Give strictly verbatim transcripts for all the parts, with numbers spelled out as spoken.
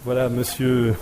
Voilà, monsieur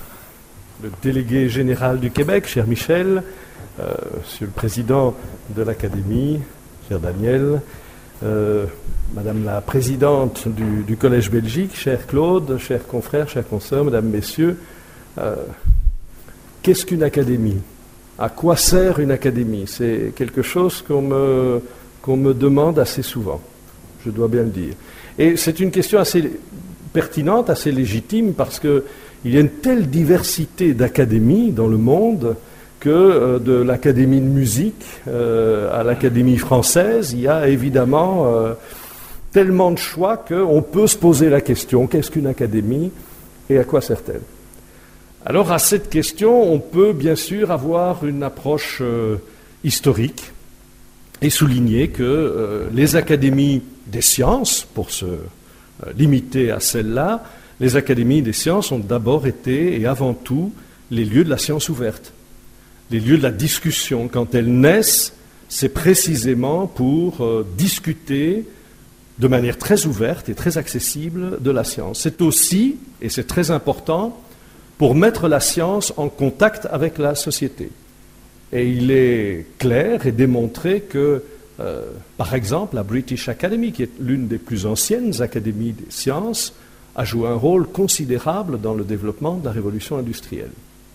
le délégué général du Québec, cher Michel, euh, monsieur le président de l'Académie, cher Daniel, euh, madame la présidente du, du Collège Belgique, cher Claude, chers confrères, chers consoeurs, mesdames, messieurs, euh, qu'est-ce qu'une académie? À quoi sert une académie? C'est quelque chose qu'on me, qu'on me demande assez souvent, je dois bien le dire. Et c'est une question assez pertinente, assez légitime, parce qu'il y a une telle diversité d'académies dans le monde que euh, de l'Académie de musique euh, à l'Académie française, il y a évidemment euh, tellement de choix qu'on peut se poser la question, qu'est-ce qu'une académie et à quoi sert-elle? Alors à cette question, on peut bien sûr avoir une approche euh, historique et souligner que euh, les académies des sciences, pour se euh, limiter à celles-là, les académies des sciences ont d'abord été et avant tout les lieux de la science ouverte, les lieux de la discussion. Quand elles naissent, c'est précisément pour euh, discuter de manière très ouverte et très accessible de la science. C'est aussi, et c'est très important, pour mettre la science en contact avec la société. Et il est clair et démontré que, euh, par exemple, la British Academy, qui est l'une des plus anciennes académies des sciences, a joué un rôle considérable dans le développement de la révolution industrielle.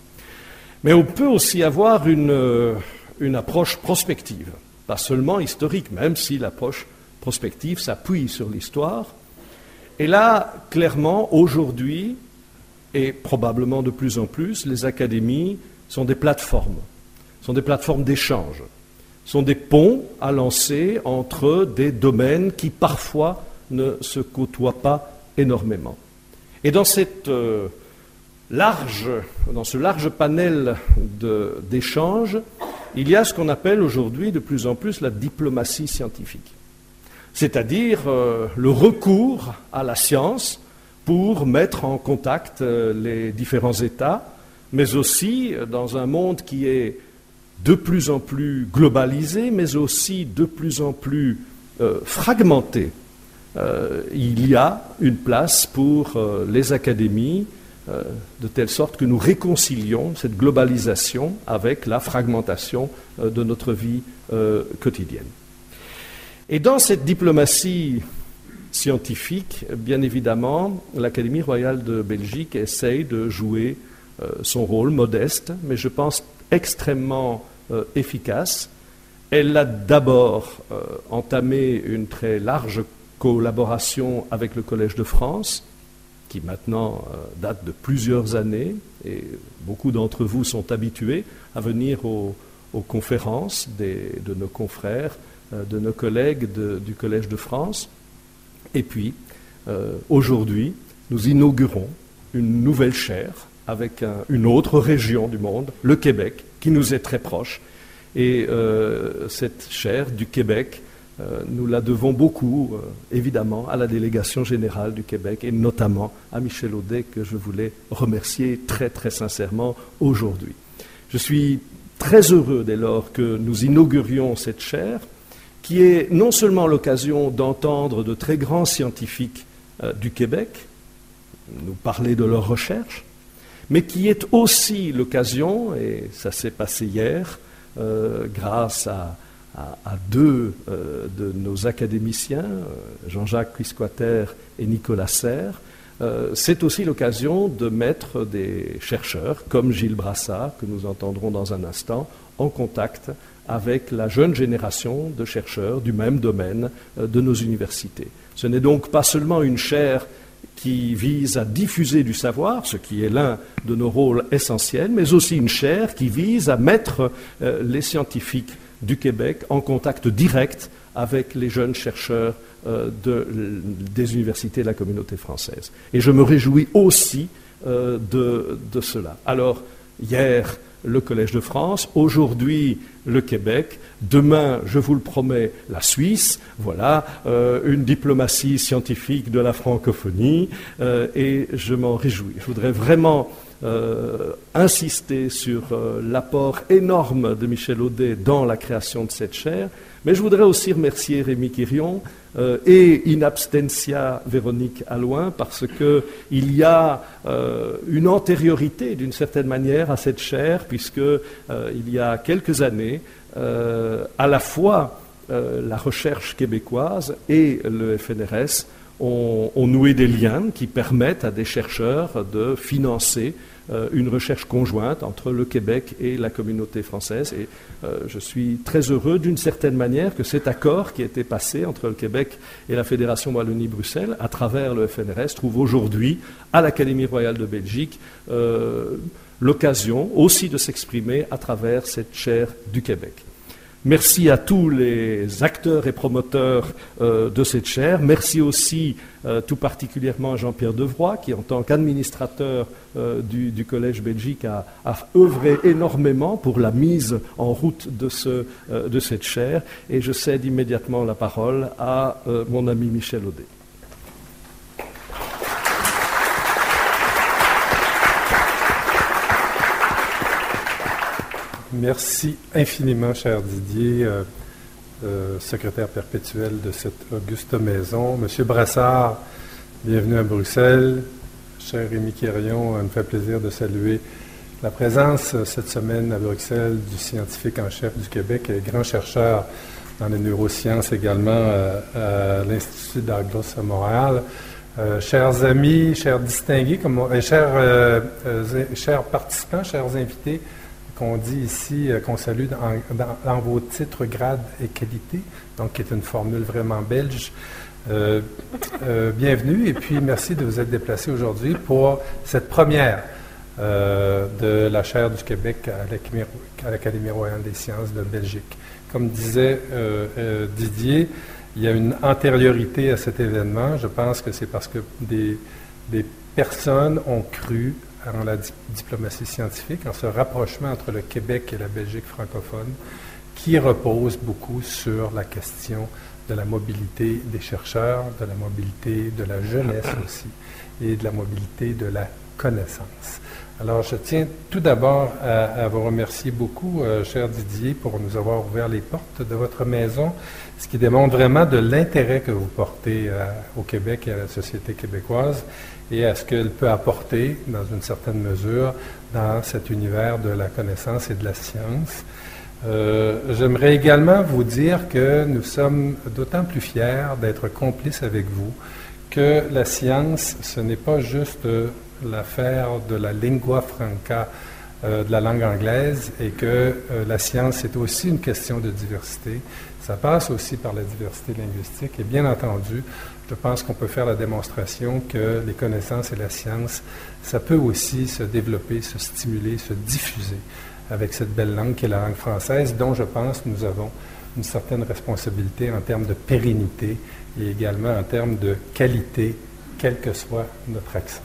Mais on peut aussi avoir une, euh, une approche prospective, pas seulement historique, même si l'approche prospective s'appuie sur l'histoire. Et là, clairement, aujourd'hui, et probablement de plus en plus, les académies sont des plateformes, sont des plateformes d'échange, sont des ponts à lancer entre des domaines qui parfois ne se côtoient pas énormément. Et dans, cette, euh, large, dans ce large panel de, d'échanges, il y a ce qu'on appelle aujourd'hui de plus en plus la diplomatie scientifique, c'est-à-dire euh, le recours à la science pour mettre en contact euh, les différents États, mais aussi euh, dans un monde qui est de plus en plus globalisé, mais aussi de plus en plus euh, fragmenté. Euh, il y a une place pour euh, les académies, euh, de telle sorte que nous réconcilions cette globalisation avec la fragmentation euh, de notre vie euh, quotidienne. Et dans cette diplomatie scientifique, bien évidemment, l'Académie royale de Belgique essaye de jouer euh, son rôle modeste, mais je pense extrêmement euh, efficace. Elle a d'abord euh, entamé une très large collaboration avec le Collège de France, qui maintenant euh, date de plusieurs années, et beaucoup d'entre vous sont habitués à venir aux, aux conférences des, de nos confrères, euh, de nos collègues de, du Collège de France. Et puis, euh, aujourd'hui, nous inaugurons une nouvelle chaire avec un, une autre région du monde, le Québec, qui nous est très proche. Et euh, cette chaire du Québec, euh, nous la devons beaucoup, euh, évidemment, à la délégation générale du Québec et notamment à Michel Audet, que je voulais remercier très, très sincèrement aujourd'hui. Je suis très heureux dès lors que nous inaugurions cette chaire, qui est non seulement l'occasion d'entendre de très grands scientifiques euh, du Québec nous parler de leurs recherches, mais qui est aussi l'occasion, et ça s'est passé hier, euh, grâce à, à, à deux euh, de nos académiciens, euh, Jean-Jacques Quisquater et Nicolas Serre, euh, c'est aussi l'occasion de mettre des chercheurs, comme Gilles Brassard, que nous entendrons dans un instant, en contact avec la jeune génération de chercheurs du même domaine euh, de nos universités. Ce n'est donc pas seulement une chaire qui vise à diffuser du savoir, ce qui est l'un de nos rôles essentiels, mais aussi une chaire qui vise à mettre euh, les scientifiques du Québec en contact direct avec les jeunes chercheurs euh, de, des universités de la communauté française. Et je me réjouis aussi euh, de, de cela. Alors, hier, le Collège de France, aujourd'hui, le Québec. Demain, je vous le promets, la Suisse. Voilà, euh, une diplomatie scientifique de la francophonie euh, et je m'en réjouis. Je voudrais vraiment euh, insister sur euh, l'apport énorme de Michel Audet dans la création de cette chaire, mais je voudrais aussi remercier Rémi Quirion euh, et in absentia Véronique Allouin parce qu'il y a euh, une antériorité d'une certaine manière à cette chaire puisque euh, il y a quelques années, euh, à la fois euh, la recherche québécoise et le F N R S ont, ont noué des liens qui permettent à des chercheurs de financer euh, une recherche conjointe entre le Québec et la communauté française. Et euh, je suis très heureux d'une certaine manière que cet accord qui a été passé entre le Québec et la Fédération Wallonie-Bruxelles à travers le F N R S trouve aujourd'hui à l'Académie royale de Belgique euh, l'occasion aussi de s'exprimer à travers cette chaire du Québec. Merci à tous les acteurs et promoteurs euh, de cette chaire. Merci aussi euh, tout particulièrement à Jean-Pierre Devroy, qui en tant qu'administrateur euh, du, du Collège Belgique a, a œuvré énormément pour la mise en route de, ce, euh, de cette chaire. Et je cède immédiatement la parole à euh, mon ami Michel Audet. Merci infiniment, cher Didier, euh, euh, secrétaire perpétuel de cette auguste maison. Monsieur Brassard, bienvenue à Bruxelles. Cher Rémi Quirion, il me fait plaisir de saluer la présence euh, cette semaine à Bruxelles du scientifique en chef du Québec et grand chercheur dans les neurosciences également euh, à l'Institut Douglas à Montréal. Euh, chers amis, chers distingués, comme on, et chers, euh, euh, chers participants, chers invités, qu'on dit ici, euh, qu'on salue dans, dans, dans vos titres, grades et qualités, donc qui est une formule vraiment belge. Euh, euh, bienvenue et puis merci de vous être déplacés aujourd'hui pour cette première euh, de la chaire du Québec à l'Académie royale des sciences de Belgique. Comme disait euh, euh, Didier, il y a une antériorité à cet événement. Je pense que c'est parce que des, des personnes ont cru en la di- diplomatie scientifique, en ce rapprochement entre le Québec et la Belgique francophone, qui repose beaucoup sur la question de la mobilité des chercheurs, de la mobilité de la jeunesse aussi, et de la mobilité de la connaissance. Alors, je tiens tout d'abord à, à vous remercier beaucoup, euh, cher Didier, pour nous avoir ouvert les portes de votre maison, ce qui démontre vraiment de l'intérêt que vous portez euh, au Québec et à la société québécoise, et à ce qu'elle peut apporter, dans une certaine mesure, dans cet univers de la connaissance et de la science. Euh, j'aimerais également vous dire que nous sommes d'autant plus fiers d'être complices avec vous que la science, ce n'est pas juste euh, l'affaire de la lingua franca, euh, de la langue anglaise, et que euh, la science, c'est aussi une question de diversité. Ça passe aussi par la diversité linguistique, et bien entendu, je pense qu'on peut faire la démonstration que les connaissances et la science, ça peut aussi se développer, se stimuler, se diffuser avec cette belle langue qui est la langue française, dont je pense nous avons une certaine responsabilité en termes de pérennité et également en termes de qualité, quel que soit notre accent.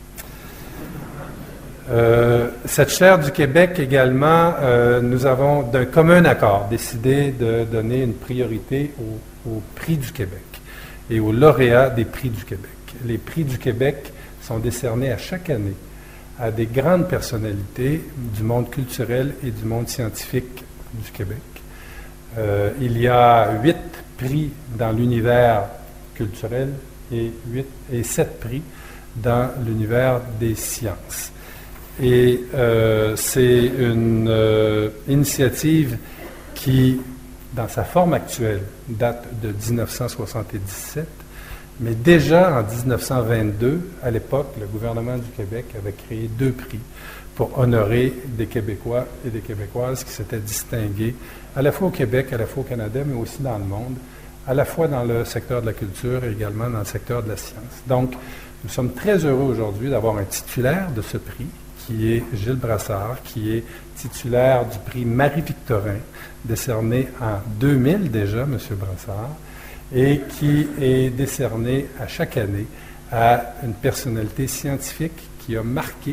Euh, cette chaire du Québec également, euh, nous avons d'un commun accord décidé de donner une priorité au, au prix du Québec et aux lauréats des prix du Québec. Les prix du Québec sont décernés à chaque année à des grandes personnalités du monde culturel et du monde scientifique du Québec. Euh, il y a huit prix dans l'univers culturel et, huit, et sept prix dans l'univers des sciences. Et euh, c'est une euh, initiative qui, dans sa forme actuelle, date de dix-neuf cent soixante-dix-sept, mais déjà en dix-neuf cent vingt-deux, à l'époque, le gouvernement du Québec avait créé deux prix pour honorer des Québécois et des Québécoises qui s'étaient distingués à la fois au Québec, à la fois au Canada, mais aussi dans le monde, à la fois dans le secteur de la culture et également dans le secteur de la science. Donc, nous sommes très heureux aujourd'hui d'avoir un titulaire de ce prix, qui est Gilles Brassard, qui est titulaire du prix Marie-Victorin, décerné en deux mille déjà, M. Brassard, et qui est décerné à chaque année à une personnalité scientifique qui a marqué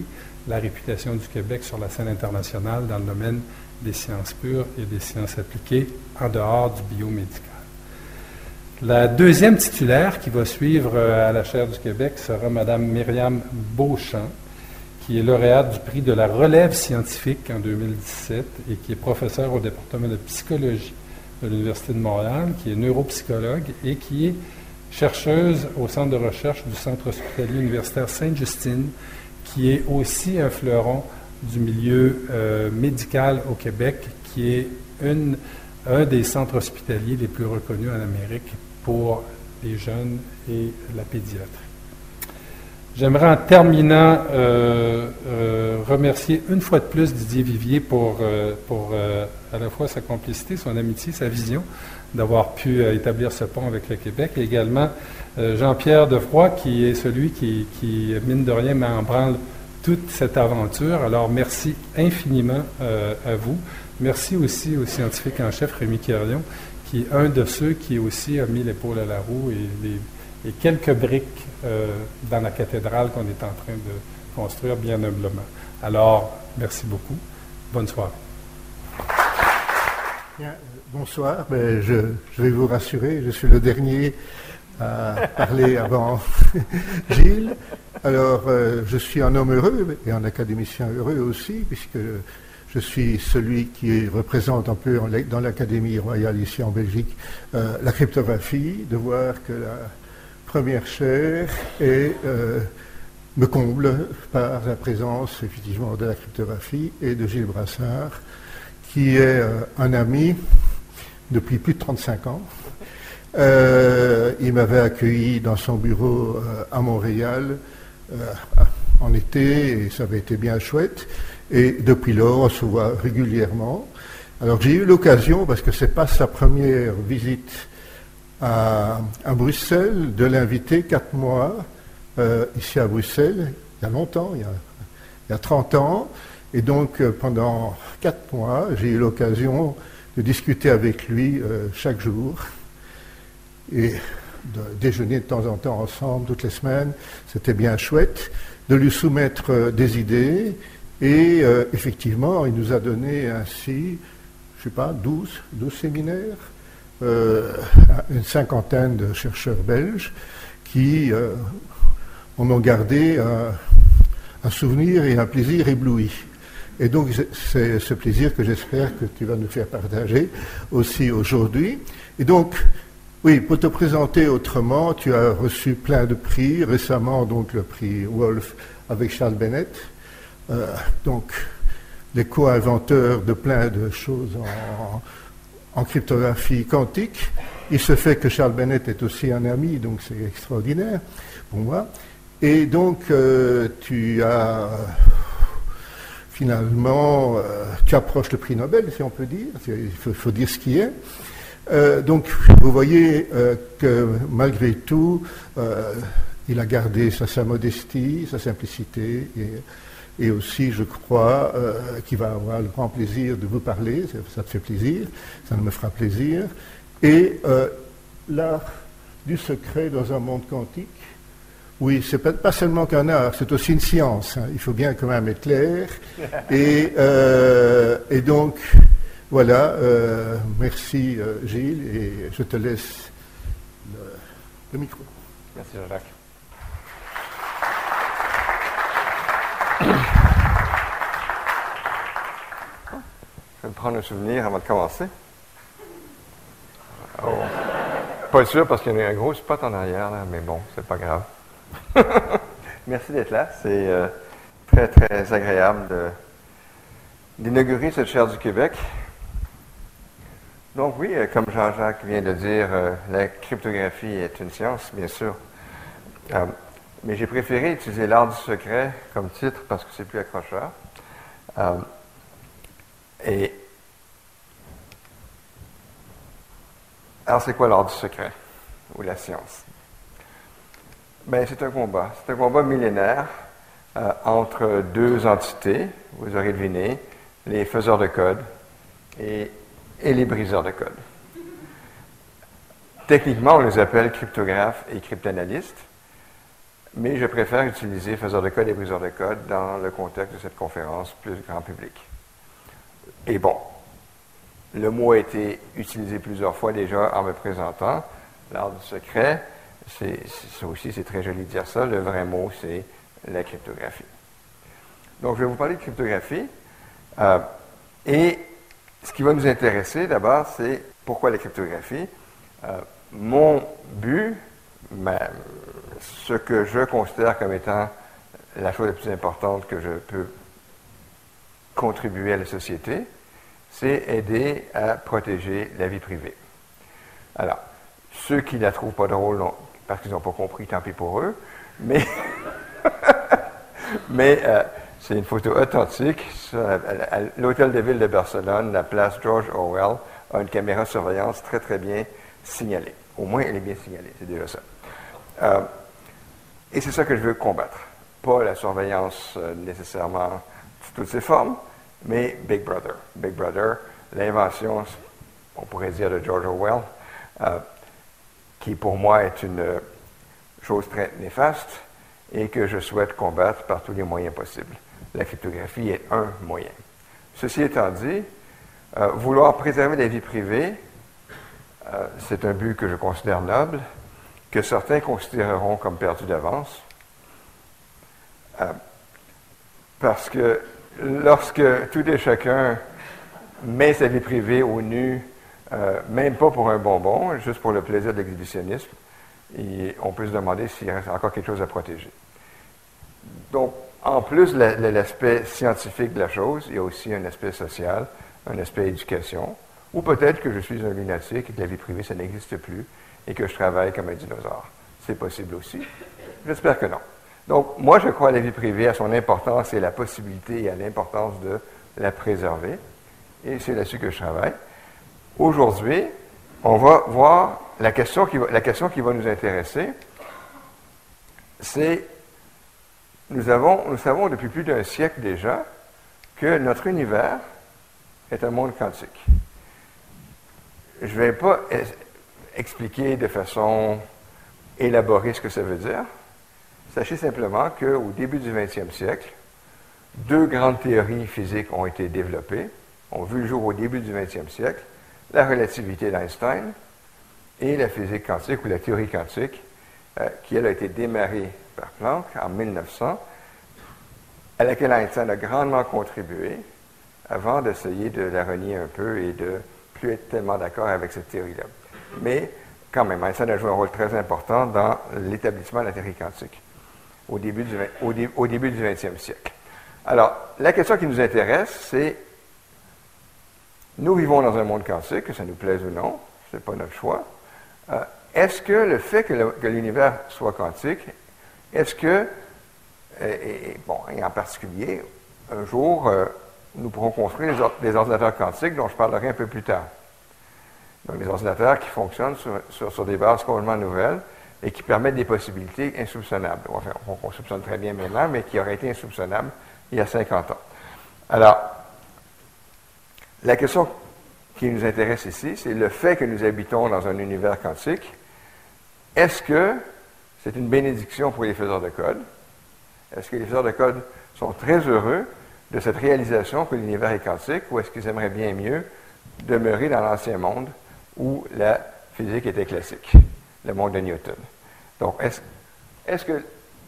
la réputation du Québec sur la scène internationale dans le domaine des sciences pures et des sciences appliquées en dehors du biomédical. La deuxième titulaire qui va suivre à la chaire du Québec sera Mme Myriam Beauchamp, qui est lauréate du prix de la relève scientifique en deux mille dix-sept et qui est professeure au département de psychologie de l'Université de Montréal, qui est neuropsychologue et qui est chercheuse au centre de recherche du Centre hospitalier universitaire Sainte-Justine, qui est aussi un fleuron du milieu euh, médical au Québec, qui est une, un des centres hospitaliers les plus reconnus en Amérique pour les jeunes et la pédiatrie. J'aimerais en terminant euh, euh, remercier une fois de plus Didier Vivier pour, euh, pour euh, à la fois sa complicité, son amitié, sa vision, d'avoir pu euh, établir ce pont avec le Québec, et également euh, Jean-Pierre Defroy, qui est celui qui, qui, mine de rien, met en branle toute cette aventure. Alors, merci infiniment euh, à vous. Merci aussi au scientifique en chef, Rémi Quirion, qui est un de ceux qui aussi a mis l'épaule à la roue et, les, et quelques briques euh, dans la cathédrale qu'on est en train de construire bien humblement. Alors, merci beaucoup. Bonne soirée. Bien, bonsoir. Ben, je, je vais vous rassurer, je suis le dernier à parler avant Gilles. Alors, euh, je suis un homme heureux et un académicien heureux aussi, puisque je suis celui qui représente un peu dans l'Académie royale ici en Belgique euh, la cryptographie, de voir que la première chaire est, euh, me comble par la présence effectivement de la cryptographie et de Gilles Brassard, qui est euh, un ami depuis plus de trente-cinq ans. Euh, il m'avait accueilli dans son bureau euh, à Montréal euh, en été et ça avait été bien chouette. Et depuis lors, on se voit régulièrement. Alors j'ai eu l'occasion, parce que ce n'est pas sa première visite à, à Bruxelles, de l'inviter quatre mois euh, ici à Bruxelles, il y a longtemps, il y a, il y a trente ans. Et donc euh, pendant quatre mois, j'ai eu l'occasion de discuter avec lui euh, chaque jour et de déjeuner de temps en temps ensemble, toutes les semaines. C'était bien chouette de lui soumettre euh, des idées. Et euh, effectivement, il nous a donné ainsi, je ne sais pas, douze, douze séminaires, euh, une cinquantaine de chercheurs belges qui euh, en ont gardé un, un souvenir et un plaisir ébloui. Et donc, c'est ce plaisir que j'espère que tu vas nous faire partager aussi aujourd'hui. Et donc, oui, pour te présenter autrement, tu as reçu plein de prix, récemment donc le prix Wolf avec Charles Bennett. Euh, donc, les co-inventeurs de plein de choses en, en cryptographie quantique. Il se fait que Charles Bennett est aussi un ami, donc c'est extraordinaire pour moi. Et donc, euh, tu as finalement, euh, tu approches le prix Nobel, si on peut dire, il faut, faut dire ce qui est. Euh, donc, vous voyez euh, que malgré tout, euh, il a gardé sa, sa modestie, sa simplicité et Et aussi, je crois, euh, qu'il va avoir le grand plaisir de vous parler, ça, ça te fait plaisir, ça me fera plaisir. Et euh, l'art du secret dans un monde quantique, oui, c'est pas, pas seulement qu'un art, c'est aussi une science, hein, il faut bien quand même être clair. Et, euh, et donc, voilà, euh, merci euh, Gilles, et je te laisse le, le micro. Merci Jean-Jacques. Je vais me prendre un souvenir avant de commencer. Oh. Pas sûr parce qu'il y a un gros spot en arrière, là, mais bon, c'est pas grave. Merci d'être là. C'est euh, très, très agréable de, d'inaugurer cette chaire du Québec. Donc oui, euh, comme Jean-Jacques vient de dire, euh, la cryptographie est une science, bien sûr. Euh, mais j'ai préféré utiliser l'art du secret comme titre parce que c'est plus accrocheur. Euh, Et alors, c'est quoi l'art du secret ou la science? Bien, c'est un combat. C'est un combat millénaire euh, entre deux entités, vous aurez deviné, les faiseurs de code et, et les briseurs de code. Techniquement, on les appelle cryptographes et cryptanalystes. mais je préfère utiliser faiseur de code et briseur de code dans le contexte de cette conférence plus grand public. Et bon, le mot a été utilisé plusieurs fois déjà en me présentant. L'ordre secret, c'est, ça aussi c'est très joli de dire ça, le vrai mot c'est la cryptographie. Donc je vais vous parler de cryptographie, euh, et ce qui va nous intéresser d'abord, c'est pourquoi la cryptographie. Euh, mon but, ma, ce que je considère comme étant la chose la plus importante que je peux contribuer à la société, c'est aider à protéger la vie privée. Alors, ceux qui ne la trouvent pas drôle, non, parce qu'ils n'ont pas compris, tant pis pour eux, mais, mais euh, c'est une photo authentique. À, à, à l'hôtel de ville de Barcelone, la place George Orwell a une caméra de surveillance très, très bien signalée. Au moins, elle est bien signalée, c'est déjà ça. Euh, et c'est ça que je veux combattre. Pas la surveillance euh, nécessairement sous toutes ses formes, mais Big Brother. Big Brother, l'invention, on pourrait dire, de George Orwell, euh, qui pour moi est une chose très néfaste et que je souhaite combattre par tous les moyens possibles. La cryptographie est un moyen. Ceci étant dit, euh, vouloir préserver la vie privée, euh, c'est un but que je considère noble, que certains considéreront comme perdu d'avance, euh, parce que lorsque tout et chacun met sa vie privée au nu, euh, même pas pour un bonbon, juste pour le plaisir de l'exhibitionnisme, et on peut se demander s'il reste encore quelque chose à protéger. Donc, en plus de l'aspect scientifique de la chose, il y a aussi un aspect social, un aspect éducation, ou peut-être que je suis un lunatique et que la vie privée, ça n'existe plus, et que je travaille comme un dinosaure. C'est possible aussi. J'espère que non. Donc, moi, je crois à la vie privée, à son importance et à la possibilité et à l'importance de la préserver. Et c'est là-dessus que je travaille. Aujourd'hui, on va voir la question qui va, la question qui va nous intéresser, c'est, nous avons, nous savons depuis plus d'un siècle déjà que notre univers est un monde quantique. Je ne vais pas expliquer de façon élaborée ce que ça veut dire. Sachez simplement qu'au début du vingtième siècle, deux grandes théories physiques ont été développées, ont vu le jour au début du vingtième siècle, la relativité d'Einstein et la physique quantique ou la théorie quantique, euh, qui elle a été démarrée par Planck en mille neuf cents, à laquelle Einstein a grandement contribué avant d'essayer de la renier un peu et de plus être tellement d'accord avec cette théorie-là. Mais quand même, Einstein a joué un rôle très important dans l'établissement de la théorie quantique au début du, au dé, au début du vingtième siècle. Alors, la question qui nous intéresse, c'est, nous vivons dans un monde quantique, que ça nous plaise ou non, ce n'est pas notre choix. Euh, est-ce que le fait que, le, que l'univers soit quantique, est-ce que, et, et, bon, et en particulier, un jour, euh, nous pourrons construire des, or- des ordinateurs quantiques dont je parlerai un peu plus tard. Donc, des ordinateurs qui fonctionnent sur, sur, sur des bases complètement nouvelles et qui permettent des possibilités insoupçonnables. Enfin, on soupçonne très bien maintenant, mais qui auraient été insoupçonnables il y a cinquante ans. Alors, la question qui nous intéresse ici, c'est le fait que nous habitons dans un univers quantique. Est-ce que c'est une bénédiction pour les faiseurs de code? Est-ce que les faiseurs de code sont très heureux de cette réalisation que l'univers est quantique, ou est-ce qu'ils aimeraient bien mieux demeurer dans l'ancien monde où la physique était classique, le monde de Newton? Donc, est-ce, est-ce que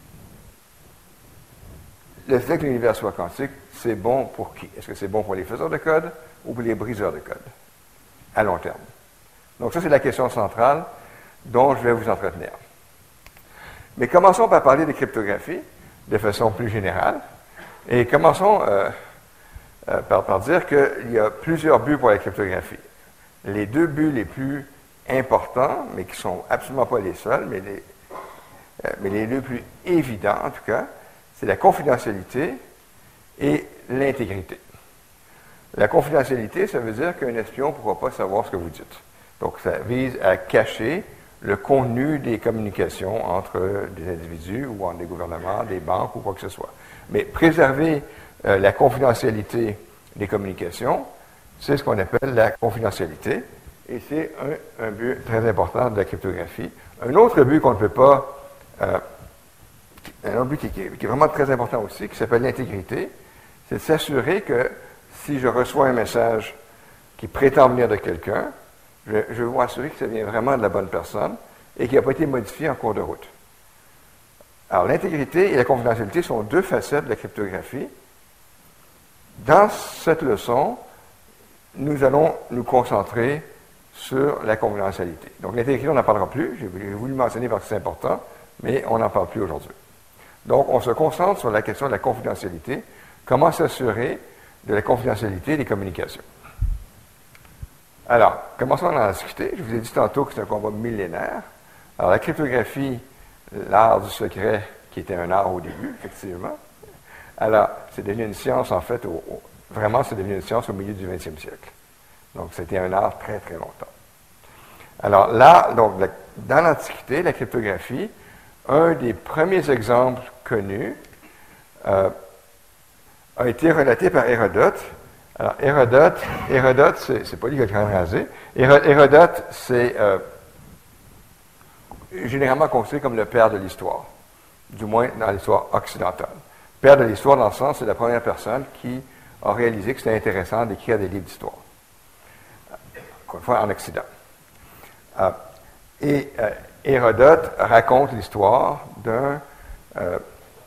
le fait que l'univers soit quantique, c'est bon pour qui? Est-ce que c'est bon pour les faiseurs de code ou pour les briseurs de code, à long terme? Donc, ça, c'est la question centrale dont je vais vous entretenir. Mais commençons par parler de cryptographie de façon plus générale. Et commençons euh, euh, par, par dire qu'il y a plusieurs buts pour la cryptographie. Les deux buts les plus importants, mais qui ne sont absolument pas les seuls, mais les, euh, mais les deux plus évidents en tout cas, c'est la confidentialité et l'intégrité. La confidentialité, ça veut dire qu'un espion ne pourra pas savoir ce que vous dites. Donc, ça vise à cacher le contenu des communications entre des individus ou entre des gouvernements, des banques ou quoi que ce soit. Mais préserver euh, la confidentialité des communications, c'est ce qu'on appelle la confidentialité, et c'est un, un but très important de la cryptographie. Un autre but qu'on ne peut pas euh, un autre but qui, qui est vraiment très important aussi, qui s'appelle l'intégrité, c'est de s'assurer que si je reçois un message qui prétend venir de quelqu'un, je, je veux m'assurer que ça vient vraiment de la bonne personne et qu'il n'a pas été modifié en cours de route. Alors, l'intégrité et la confidentialité sont deux facettes de la cryptographie. Dans cette leçon, nous allons nous concentrer sur la confidentialité. Donc, l'intégrité, on n'en parlera plus. J'ai voulu le mentionner parce que c'est important, mais on n'en parle plus aujourd'hui. Donc, on se concentre sur la question de la confidentialité. Comment s'assurer de la confidentialité des communications? Alors, commençons à en discuter. Je vous ai dit tantôt que c'est un combat millénaire. Alors, la cryptographie, l'art du secret, qui était un art au début, effectivement. Alors, c'est devenu une science, en fait, au, au, vraiment, c'est devenu une science au milieu du vingtième siècle. Donc, c'était un art très, très longtemps. Alors, là, donc, la, dans l'Antiquité, la cryptographie, un des premiers exemples connus euh, a été relaté par Hérodote. Alors, Hérodote, Hérodote, c'est, c'est pas lui qui a le crâne rasé. Hérodote, c'est euh, généralement considéré comme le père de l'histoire, du moins dans l'histoire occidentale. Père de l'histoire, dans le sens, c'est la première personne qui a réalisé que c'était intéressant d'écrire des livres d'histoire. Encore une fois, en Occident. Euh, et euh, Hérodote raconte l'histoire d'un euh,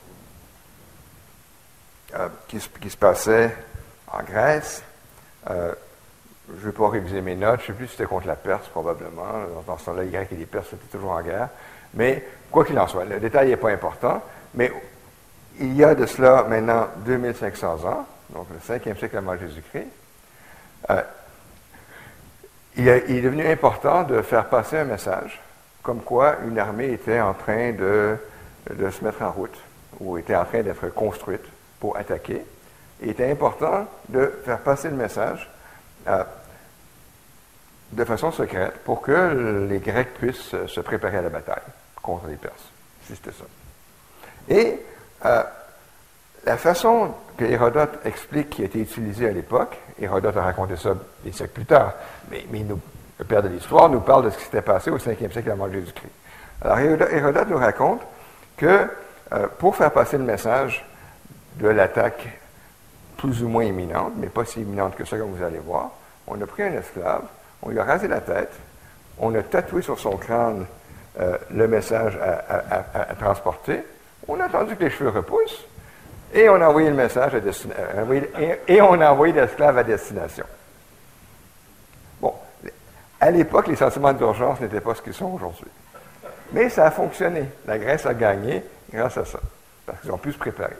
euh, qui, qui se passait en Grèce. Euh, je ne vais pas réviser mes notes, je ne sais plus si c'était contre la Perse, probablement. Dans ce temps-là, les Grecs et les Perses étaient toujours en guerre. Mais, quoi qu'il en soit, le détail n'est pas important. Mais il y a de cela maintenant deux mille cinq cents ans, donc le cinquième siècle avant Jésus-Christ, euh, il, a, il est devenu important de faire passer un message comme quoi une armée était en train de, de se mettre en route, ou était en train d'être construite pour attaquer. Il était important de faire passer le message euh, de façon secrète pour que les Grecs puissent se préparer à la bataille contre les Perses. Si c'était ça. Et euh, la façon que Hérodote explique qui a été utilisée à l'époque, Hérodote a raconté ça des siècles plus tard, mais, mais nous, le père de l'histoire nous parle de ce qui s'était passé au cinquième siècle avant Jésus-Christ. Alors Hérodote nous raconte que euh, pour faire passer le message de l'attaque plus ou moins imminente, mais pas si imminente que ça comme vous allez voir, on a pris un esclave, on lui a rasé la tête, on a tatoué sur son crâne euh, le message à, à, à, à transporter, on a attendu que les cheveux repoussent, et on a envoyé le message à destination, et, et on a envoyé l'esclave à destination. Bon, à l'époque, les sentiments d'urgence n'étaient pas ce qu'ils sont aujourd'hui. Mais ça a fonctionné. La Grèce a gagné grâce à ça, parce qu'ils ont pu se préparer.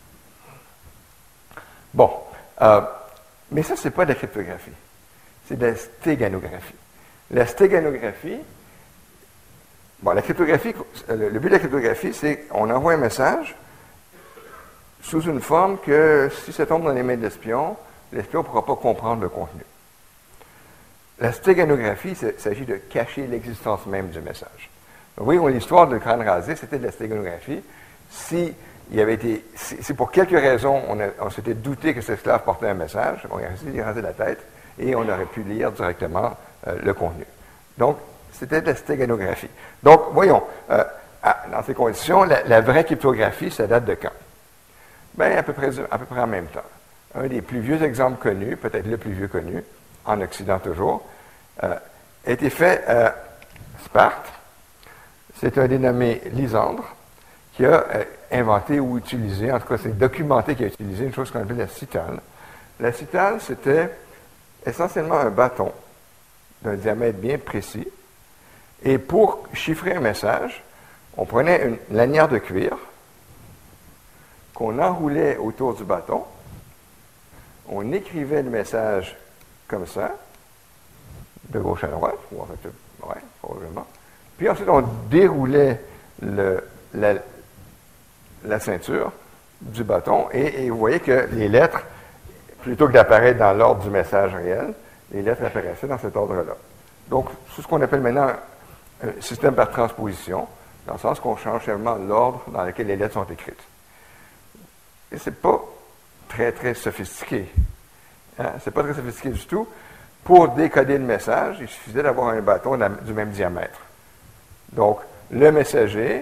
Bon, euh, mais ça, ce n'est pas de la cryptographie. C'est de la stéganographie. La stéganographie, bon, la cryptographie, le, le but de la cryptographie, c'est qu'on envoie un message sous une forme que, si ça tombe dans les mains de l'espion, l'espion ne pourra pas comprendre le contenu. La stéganographie, il s'agit de cacher l'existence même du message. Donc, oui, l'histoire de crâne rasé, c'était de la stéganographie. Si il y avait été, si, si pour quelque raison on, a, on s'était douté que cet esclave portait un message, on a essayé de lui raser la tête et on aurait pu lire directement euh, le contenu. Donc, c'était de la stéganographie. Donc, voyons, euh, à, dans ces conditions, la, la vraie cryptographie, ça date de quand? Bien, à peu près, à peu près en même temps. Un des plus vieux exemples connus, peut-être le plus vieux connu, en Occident toujours, euh, a été fait à Sparte. C'est un dénommé Lysandre qui a euh, inventé ou utilisé, en tout cas c'est documenté qu'il a utilisé une chose qu'on appelle la citale. La citale, c'était essentiellement un bâton d'un diamètre bien précis. Et pour chiffrer un message, on prenait une lanière de cuir qu'on enroulait autour du bâton. On écrivait le message comme ça, de gauche à droite, ou en fait, ouais, probablement. Puis ensuite, on déroulait le, la, la ceinture du bâton et, et vous voyez que les lettres, plutôt que d'apparaître dans l'ordre du message réel, les lettres apparaissaient dans cet ordre-là. Donc, c'est ce qu'on appelle maintenant un système par transposition, dans le sens qu'on change seulement l'ordre dans lequel les lettres sont écrites. Et c'est pas très, très sophistiqué. Hein? C'est pas très sophistiqué du tout. Pour décoder le message, il suffisait d'avoir un bâton du même diamètre. Donc, le messager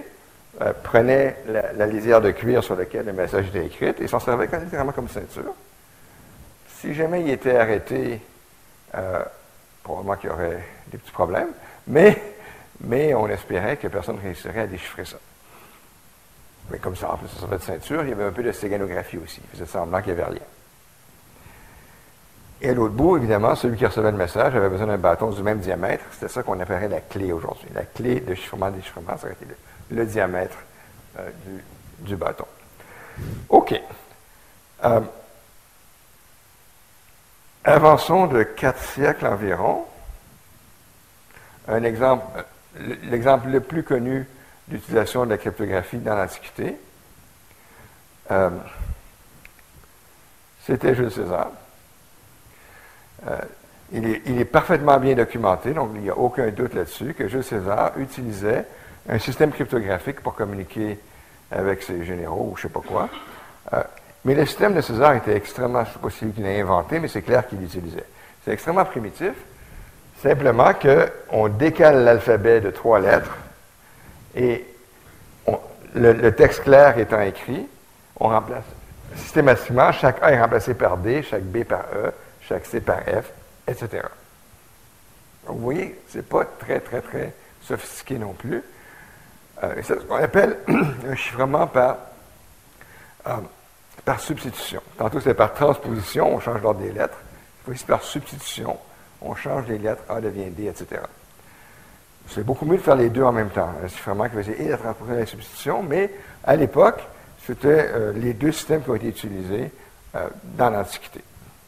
euh, prenait la, la lisière de cuir sur laquelle le message était écrit et s'en servait littéralement comme ceinture. Si jamais il était arrêté, euh, probablement qu'il y aurait des petits problèmes, mais, mais on espérait que personne ne réussirait à déchiffrer ça. Mais comme ça, en plus, ça servait de ceinture, il y avait un peu de stéganographie aussi. Il faisait semblant qu'il n'y avait rien. Et à l'autre bout, évidemment, celui qui recevait le message avait besoin d'un bâton du même diamètre. C'était ça qu'on appellerait la clé aujourd'hui. La clé de chiffrement-déchiffrement, ça aurait été le, le diamètre euh, du, du bâton. OK. Euh, avançons de quatre siècles environ. Un exemple, l'exemple le plus connu d'utilisation de la cryptographie dans l'Antiquité, euh, c'était Jules César. Euh, il, est, il est parfaitement bien documenté, donc il n'y a aucun doute là-dessus, que Jules César utilisait un système cryptographique pour communiquer avec ses généraux ou je ne sais pas quoi. Euh, mais le système de César était extrêmement, je ne sais pas si c'est lui qui l'a inventé, mais c'est clair qu'il l'utilisait. C'est extrêmement primitif, simplement qu'on décale l'alphabet de trois lettres et on, le, le texte clair étant écrit, on remplace systématiquement, chaque A est remplacé par D, chaque B par E, chaque C par F, et cetera. Donc, vous voyez, ce n'est pas très, très, très sophistiqué non plus. Euh, c'est ce qu'on appelle un chiffrement par, euh, par substitution. Tantôt, c'est par transposition, on change l'ordre des lettres. Ici, par substitution, on change les lettres, A devient D, et cetera. C'est beaucoup mieux de faire les deux en même temps. Un chiffrement qui faisait et la transposition et la substitution, mais à l'époque, c'était euh, les deux systèmes qui ont été utilisés euh, dans l'Antiquité.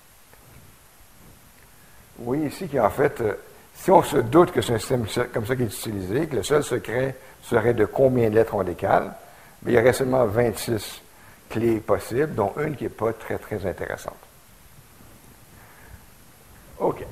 Vous voyez ici qu'en fait, euh, si on se doute que c'est un système comme ça qui est utilisé, que le seul secret serait de combien de lettres on décale, bien, il y aurait seulement vingt-six clés possibles, dont une qui n'est pas très, très intéressante. OK.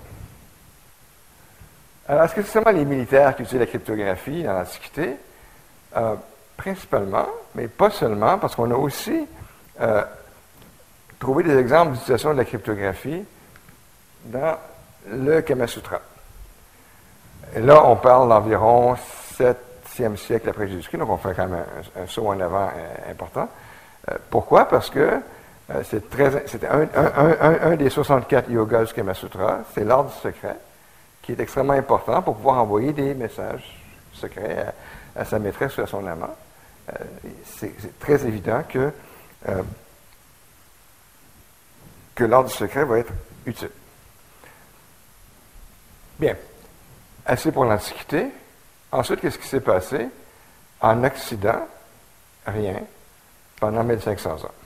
Alors, est-ce que c'est seulement les militaires qui utilisent la cryptographie dans l'Antiquité? Euh, principalement, mais pas seulement, parce qu'on a aussi euh, trouvé des exemples d'utilisation de la cryptographie dans le Kama Sutra. Et là, on parle d'environ septième siècle après Jésus-Christ, donc on fait quand même un, un saut en avant euh, important. Euh, pourquoi? Parce que euh, c'est très, c'est un, un, un, un des soixante-quatre yogas du Kama Sutra, c'est l'ordre secret, qui est extrêmement important pour pouvoir envoyer des messages secrets à, à sa maîtresse ou à son amant. Euh, c'est, c'est très évident que, euh, que l'ordre secret va être utile. Bien. Assez pour l'Antiquité. Ensuite, qu'est-ce qui s'est passé? En Occident, rien, pendant mille cinq cents ans.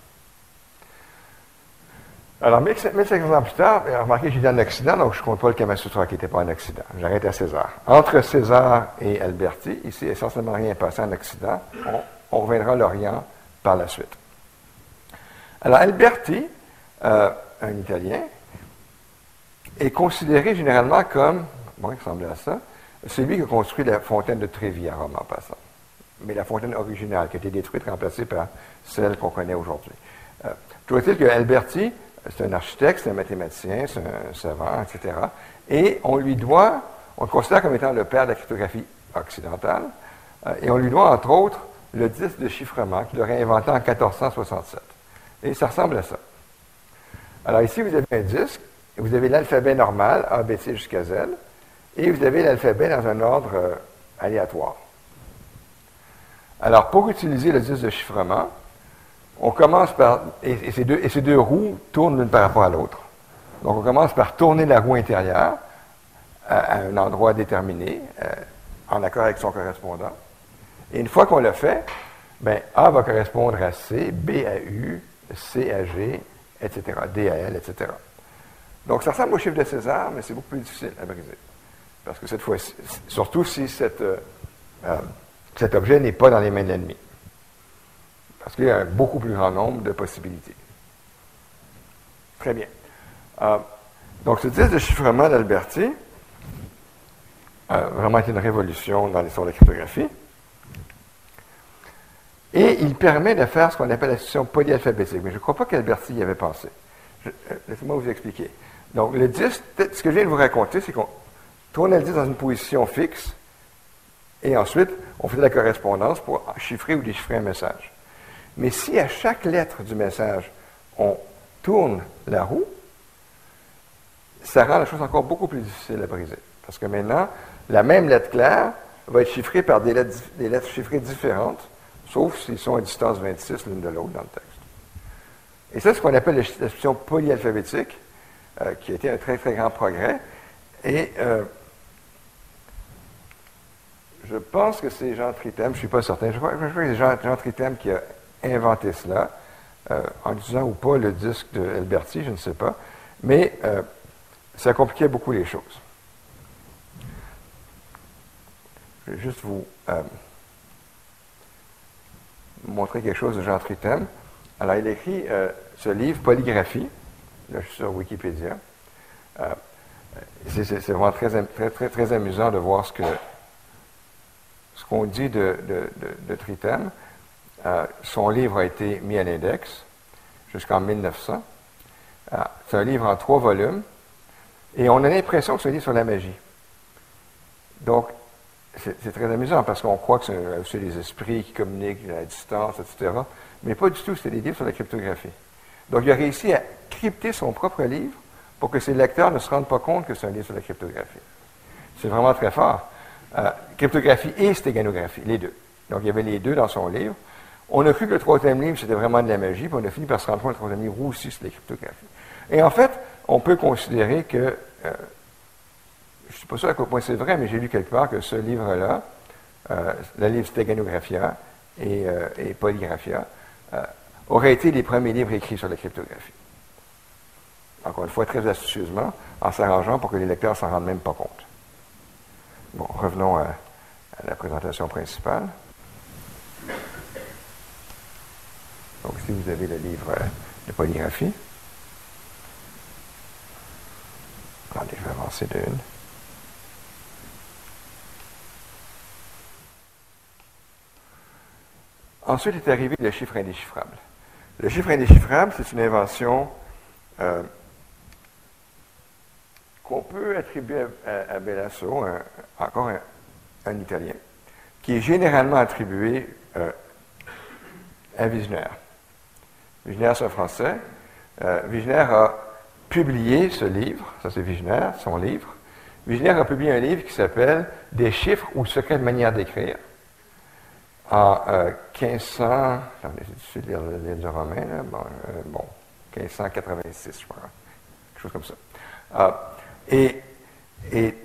Alors, mille cinq cents ans plus tard, remarquez que j'ai dit en Occident, donc je ne compte pas le Kama Sutra qui n'était pas en Occident. J'arrête à César. Entre César et Alberti, il ne s'est essentiellement rien passé en Occident. On, on reviendra à l'Orient par la suite. Alors, Alberti, euh, un Italien, est considéré généralement comme, bon, il ressemblait à ça, c'est lui qui a construit la fontaine de Trévi à Rome en passant. Mais la fontaine originale, qui a été détruite, remplacée par celle qu'on connaît aujourd'hui. Euh, toujours est-il que Alberti, c'est un architecte, c'est un mathématicien, c'est un savant, et cetera. Et on lui doit, on le considère comme étant le père de la cryptographie occidentale, euh, et on lui doit, entre autres, le disque de chiffrement qu'il aurait inventé en quatorze cent soixante-sept. Et ça ressemble à ça. Alors ici, vous avez un disque, et vous avez l'alphabet normal, A, B, C jusqu'à Z, et vous avez l'alphabet dans un ordre euh, aléatoire. Alors, pour utiliser le disque de chiffrement, on commence par, et, et, ces deux, et ces deux roues tournent l'une par rapport à l'autre. Donc, on commence par tourner la roue intérieure à, à un endroit déterminé, euh, en accord avec son correspondant. Et une fois qu'on l'a fait, bien, A va correspondre à C, B à U, C à G, et cetera, D à L, et cetera. Donc, ça ressemble au chiffre de César, mais c'est beaucoup plus difficile à briser. Parce que cette fois-ci, surtout si cette, euh, euh, cet objet n'est pas dans les mains de l'ennemi. Parce qu'il y a un beaucoup plus grand nombre de possibilités. Très bien. Euh, donc, ce disque de chiffrement d'Alberti a vraiment été une révolution dans l'histoire de la cryptographie. Et il permet de faire ce qu'on appelle la succession polyalphabétique. Mais je ne crois pas qu'Alberti y avait pensé. Je, euh, laissez-moi vous expliquer. Donc, le disque, ce que je viens de vous raconter, c'est qu'on tourne le disque dans une position fixe, Et ensuite, on faisait la correspondance pour chiffrer ou déchiffrer un message. Mais si à chaque lettre du message, on tourne la roue, ça rend la chose encore beaucoup plus difficile à briser. Parce que maintenant, la même lettre claire va être chiffrée par des lettres, des lettres chiffrées différentes, sauf s'ils sont à distance vingt-six l'une de l'autre dans le texte. Et ça, c'est ce qu'on appelle la chiffration polyalphabétique, euh, qui a été un très, très grand progrès. Et euh, je pense que c'est Jean Trithem, je ne suis pas certain, je crois, je crois que c'est Jean, Jean Trithem qui a inventé cela, euh, en utilisant ou pas le disque de Alberti, je ne sais pas, mais euh, ça compliquait beaucoup les choses. Je vais juste vous euh, montrer quelque chose de Jean Trithem. Alors, il écrit euh, ce livre, Polygraphie, là, je suis sur Wikipédia. Euh, c'est, c'est, c'est vraiment très, très, très, très amusant de voir ce que ce qu'on dit de, de, de, de Trithem. Euh, son livre a été mis à l'index jusqu'en mille neuf cents. Euh, c'est un livre en trois volumes, et on a l'impression que c'est un livre sur la magie. Donc, c'est, c'est très amusant parce qu'on croit que c'est, c'est les esprits qui communiquent à la distance, et cetera. Mais pas du tout, c'est des livres sur la cryptographie. Donc, il a réussi à crypter son propre livre pour que ses lecteurs ne se rendent pas compte que c'est un livre sur la cryptographie. C'est vraiment très fort. Euh, cryptographie et stéganographie, les deux. Donc, il y avait les deux dans son livre. On a cru que le troisième livre, c'était vraiment de la magie, puis on a fini par se rendre compte que le troisième livre aussi, c'était la cryptographie. Et en fait, on peut considérer que, euh, je ne suis pas sûr à quel point c'est vrai, mais j'ai lu quelque part que ce livre-là, euh, le livre Steganographia et, euh, et Polygraphia, euh, auraient été les premiers livres écrits sur la cryptographie. Encore une fois, très astucieusement, en s'arrangeant pour que les lecteurs ne s'en rendent même pas compte. Bon, revenons à, à la présentation principale. Donc, ici, vous avez le livre euh, de polygraphie. Attendez, je vais avancer d'une. Ensuite est arrivé le chiffre indéchiffrable. Le chiffre indéchiffrable, c'est une invention euh, qu'on peut attribuer à, à, à Bellasso, un, encore un, un Italien, qui est généralement attribué euh, à Wigner. Wigner, c'est un Français. Euh, Wigner a publié ce livre, ça c'est Wigner, son livre. Wigner a publié un livre qui s'appelle « Des chiffres ou secrets de manière d'écrire » en euh, quinze cents, attendez, c'est difficile de lire le livre du romain, là, bon, euh, bon, quinze cent quatre-vingt-six, je crois, quelque chose comme ça. Euh, et, et,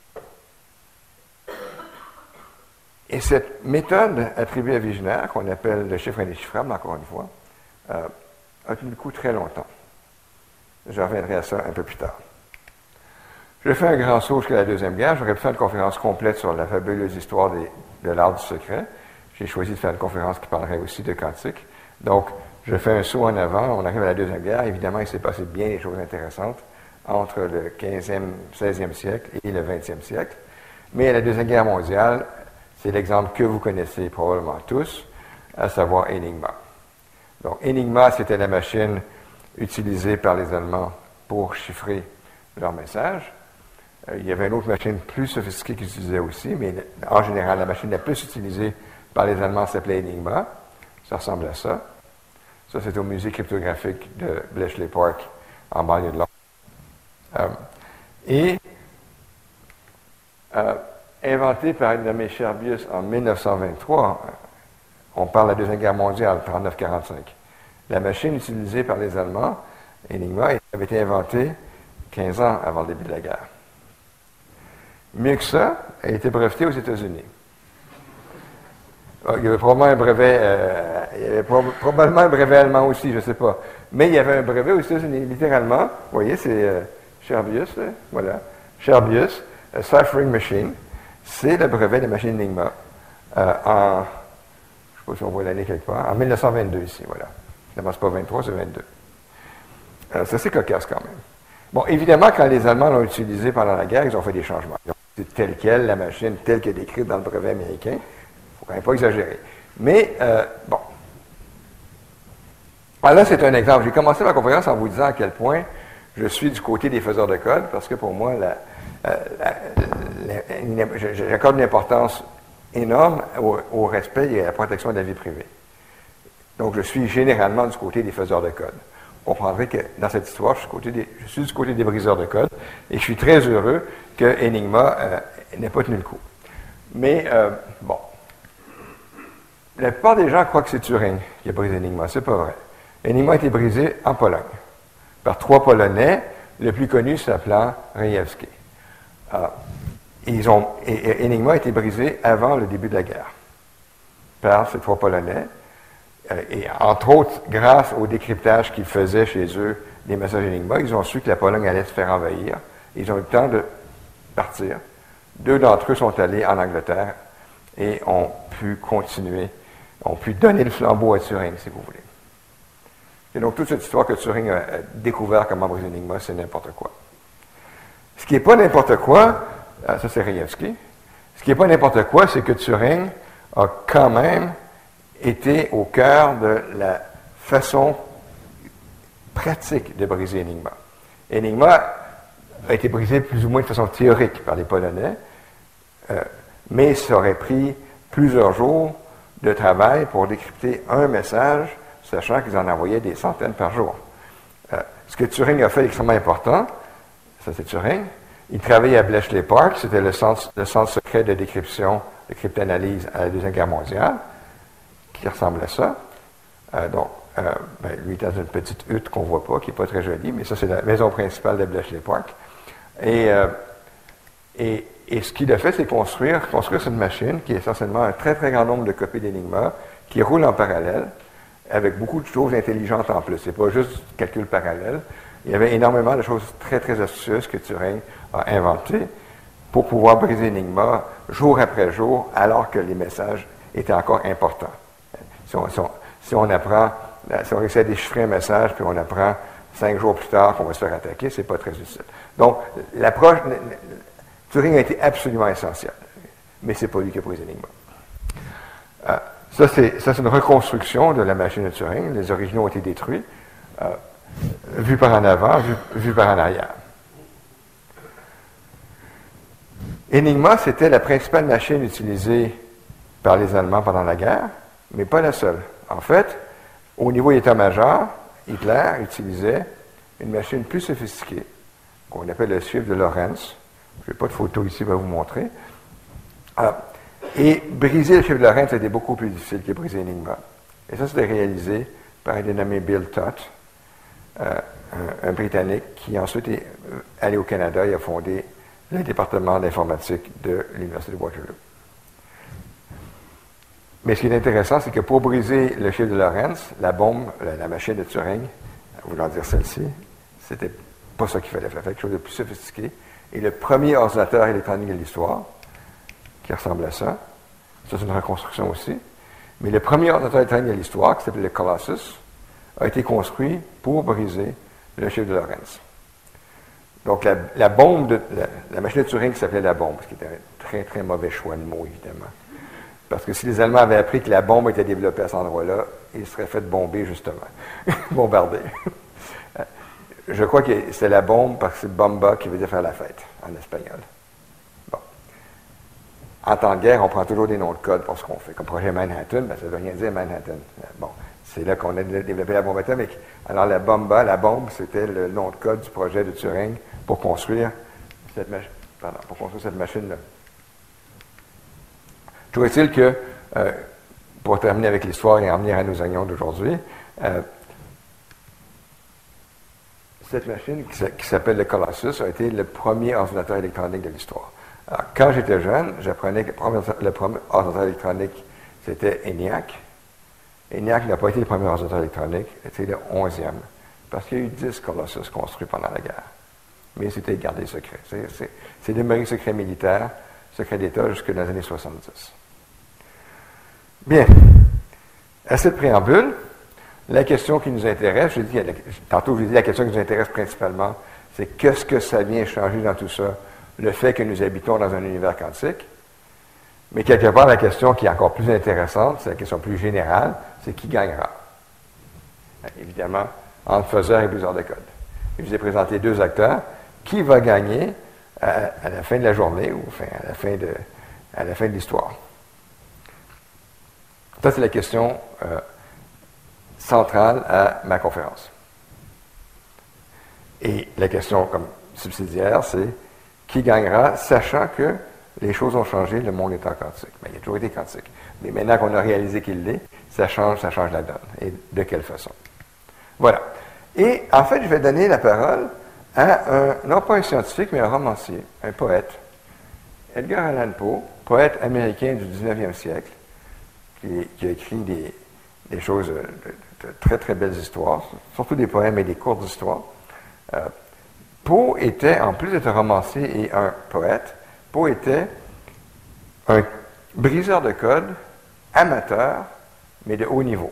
et cette méthode attribuée à Wigner, qu'on appelle le chiffre indéchiffrable, encore une fois, euh, a tenu le coup très longtemps. Je reviendrai à ça un peu plus tard. Je fais un grand saut jusqu'à la Deuxième Guerre. J'aurais pu faire une conférence complète sur la fabuleuse histoire des, de l'art du secret. J'ai choisi de faire une conférence qui parlerait aussi de quantique. Donc, je fais un saut en avant. On arrive à la Deuxième Guerre. Évidemment, il s'est passé bien des choses intéressantes entre le quinzième, seizième siècle et le vingtième siècle. Mais à la Deuxième Guerre mondiale, c'est l'exemple que vous connaissez probablement tous, à savoir Enigma. Donc, Enigma, c'était la machine utilisée par les Allemands pour chiffrer leurs messages. Euh, il y avait une autre machine plus sophistiquée qu'ils utilisaient aussi, mais en général, la machine la plus utilisée par les Allemands s'appelait Enigma. Ça ressemble à ça. Ça, c'est au musée cryptographique de Bletchley Park, en banlieue de Londres. Euh, et euh, inventé par un nommé Scherbius en mille neuf cent vingt-trois, on parle de la Deuxième Guerre mondiale, trente-neuf quarante-cinq. La machine utilisée par les Allemands, Enigma, avait été inventée quinze ans avant le début de la guerre. Mieux que ça, elle a été brevetée aux États-Unis. Il y avait probablement un brevet, euh, il y avait prob- probablement un brevet allemand aussi, je ne sais pas. Mais il y avait un brevet aux États-Unis, littéralement. Vous voyez, c'est euh, Scherbius, là, voilà. Scherbius, a Ciphering Machine, c'est le brevet de la machine Enigma euh, en, je ne sais pas si on voit l'année quelque part, en mille neuf cent vingt-deux ici, voilà. Finalement, ce n'est pas vingt-trois, c'est vingt-deux. Euh, c'est assez cocasse quand même. Bon, évidemment, quand les Allemands l'ont utilisé pendant la guerre, ils ont fait des changements. C'est tel quel, la machine telle qu'elle est décrite dans le brevet américain. Il ne faut quand même pas exagérer. Mais, euh, bon. Alors là, c'est un exemple. J'ai commencé ma conférence en vous disant à quel point je suis du côté des faiseurs de code, parce que pour moi, la, euh, la, la, la, j'accorde une importance énorme au, au respect et à la protection de la vie privée. Donc, je suis généralement du côté des faiseurs de code. Vous comprendrez que dans cette histoire, je suis, côté des, je suis du côté des briseurs de code et je suis très heureux que Enigma euh, n'ait pas tenu le coup. Mais, euh, bon, la plupart des gens croient que c'est Turing qui a brisé Enigma. C'est pas vrai. Enigma a été brisé en Pologne par trois Polonais, le plus connu s'appelant Rejewski. Euh, ils ont, et, et Enigma a été brisé avant le début de la guerre par ces trois Polonais. Et entre autres, grâce au décryptage qu'ils faisaient chez eux des messages Enigma, ils ont su que la Pologne allait se faire envahir. Ils ont eu le temps de partir. Deux d'entre eux sont allés en Angleterre et ont pu continuer, ont pu donner le flambeau à Turing, si vous voulez. Et donc, toute cette histoire que Turing a découvert comment briser Enigma, c'est n'importe quoi. Ce qui n'est pas n'importe quoi, ça c'est Rejewski, ce qui n'est pas n'importe quoi, c'est que Turing a quand même était au cœur de la façon pratique de briser Enigma. Enigma a été brisé plus ou moins de façon théorique par les Polonais, euh, mais ça aurait pris plusieurs jours de travail pour décrypter un message, sachant qu'ils en envoyaient des centaines par jour. Euh, ce que Turing a fait extrêmement important, ça c'est Turing, il travaillait à Bletchley Park, c'était le centre, le centre secret de décryption, de cryptanalyse à la Deuxième Guerre mondiale, qui ressemble à ça. Euh, donc, euh, ben, lui, il est dans une petite hutte qu'on ne voit pas, qui n'est pas très jolie, mais ça, c'est la maison principale de Bletchley Park. Et, euh, et, et ce qu'il a fait, c'est construire, construire cette machine qui est essentiellement un très, très grand nombre de copies d'Enigma qui roule en parallèle, avec beaucoup de choses intelligentes en plus. Ce n'est pas juste calcul parallèle. Il y avait énormément de choses très, très astucieuses que Turing a inventées pour pouvoir briser Enigma jour après jour, alors que les messages étaient encore importants. Si on, si, on, si on apprend, si on réussit à déchiffrer un message, puis on apprend cinq jours plus tard qu'on va se faire attaquer, c'est pas très utile. Donc, l'approche, Turing a été absolument essentiel, mais c'est pas lui qui a brisé Enigma. Euh, ça, c'est, ça, c'est une reconstruction de la machine de Turing. Les originaux ont été détruits, euh, vus par en avant, vus, vus par en arrière. Enigma, c'était la principale machine utilisée par les Allemands pendant la guerre, mais pas la seule. En fait, au niveau état-major, Hitler utilisait une machine plus sophistiquée, qu'on appelle le chiffre de Lorentz. Je n'ai pas de photo ici pour vous montrer. Alors, et briser le chiffre de Lorentz était beaucoup plus difficile que briser Enigma. Et ça, c'était réalisé par un dénommé Bill Tutt, euh, un, un Britannique qui ensuite est allé au Canada et a fondé le département d'informatique de l'Université de Waterloo. Mais ce qui est intéressant, c'est que pour briser le chiffre de Lorentz, la bombe, la, la machine de Turing, voulant dire celle-ci, c'était pas ça qu'il fallait faire, il fallait quelque chose de plus sophistiqué. Et le premier ordinateur électronique de l'histoire, qui ressemble à ça, ça c'est une reconstruction aussi, mais le premier ordinateur électronique de l'histoire, qui s'appelait le Colossus, a été construit pour briser le chiffre de Lorentz. Donc la, la bombe, de, la, la machine de Turing s'appelait la bombe, ce qui était un très très mauvais choix de mots, évidemment. Parce que si les Allemands avaient appris que la bombe était développée à cet endroit-là, ils seraient fait bomber, justement. Bombarder. Je crois que c'est la bombe parce que c'est bomba qui veut dire faire la fête, en espagnol. Bon. En temps de guerre, on prend toujours des noms de code pour ce qu'on fait. Comme projet Manhattan, ben, ça ne veut rien dire Manhattan. Bon. C'est là qu'on a développé la bombe atomique. Alors la bomba, la bombe, c'était le nom de code du projet de Turing pour construire cette, mach- pardon, pour construire cette machine-là. Toujours est-il que, euh, pour terminer avec l'histoire et en venir à nos oignons d'aujourd'hui, euh, cette machine qui, qui s'appelle le Colossus a été le premier ordinateur électronique de l'histoire. Alors, quand j'étais jeune, j'apprenais que le premier, le premier ordinateur électronique, c'était ENIAC. ENIAC n'a pas été le premier ordinateur électronique, c'était le onzième, parce qu'il y a eu dix Colossus construits pendant la guerre. Mais c'était gardé secret. C'est, c'est, c'est demeuré secret militaire, secret d'État jusque dans les années soixante-dix. Bien. À cette préambule, la question qui nous intéresse, je dis, tantôt je dis la question qui nous intéresse principalement, c'est qu'est-ce que ça vient changer dans tout ça, le fait que nous habitons dans un univers quantique. Mais quelque part, la question qui est encore plus intéressante, c'est la question plus générale, c'est qui gagnera. Évidemment, entre faiseurs et briseurs de code. Je vous ai présenté deux acteurs. Qui va gagner à, à la fin de la journée ou enfin, à la fin de, à la fin de l'histoire? Ça, c'est la question euh, centrale à ma conférence. Et la question comme subsidiaire, c'est qui gagnera, sachant que les choses ont changé, le monde est en quantique. Ben, il a toujours été quantique. Mais maintenant qu'on a réalisé qu'il l'est, ça change, ça change la donne. Et de quelle façon? Voilà. Et en fait, je vais donner la parole à un, non pas un scientifique, mais un romancier, un poète, Edgar Allan Poe, poète américain du dix-neuvième siècle, qui, qui a écrit des, des choses, de, de, de très très belles histoires, surtout des poèmes et des courtes histoires. Euh, Poe était, en plus d'être un romancier et un poète, Poe était un briseur de code, amateur, mais de haut niveau.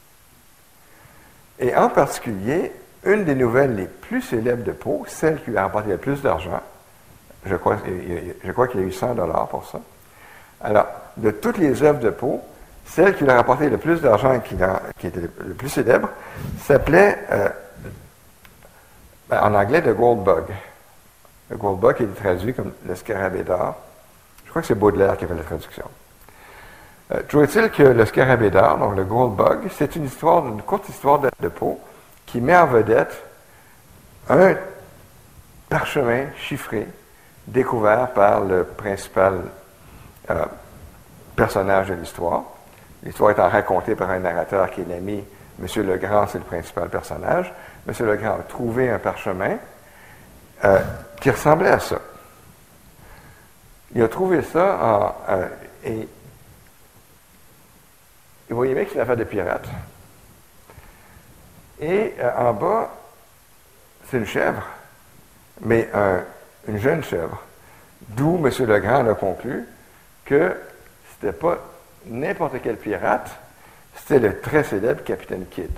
Et en particulier, une des nouvelles les plus célèbres de Poe, celle qui lui a rapporté le plus d'argent, je crois, je crois qu'il a eu cent dollars pour ça. Alors, de toutes les œuvres de Poe, celle qui lui a rapporté le plus d'argent, qui, qui était le, le plus célèbre, s'appelait, euh, ben, en anglais, The Gold Bug. Le Gold Bug est traduit comme le scarabée d'or. Je crois que c'est Baudelaire qui a fait la traduction. Euh, toujours est-il que le scarabée d'or, donc le Gold Bug, c'est une histoire, une courte histoire de, de Poe qui met en vedette un parchemin chiffré découvert par le principal euh, personnage de l'histoire. L'histoire étant racontée par un narrateur qui est l'ami, M. Legrand, c'est le principal personnage. M. Legrand a trouvé un parchemin euh, qui ressemblait à ça. Il a trouvé ça en, euh, et vous voyez bien que c'est une affaire de pirate. Et euh, en bas, c'est une chèvre, mais un, une jeune chèvre. D'où M. Legrand a conclu que c'était pas n'importe quel pirate, c'était le très célèbre Capitaine Kidd.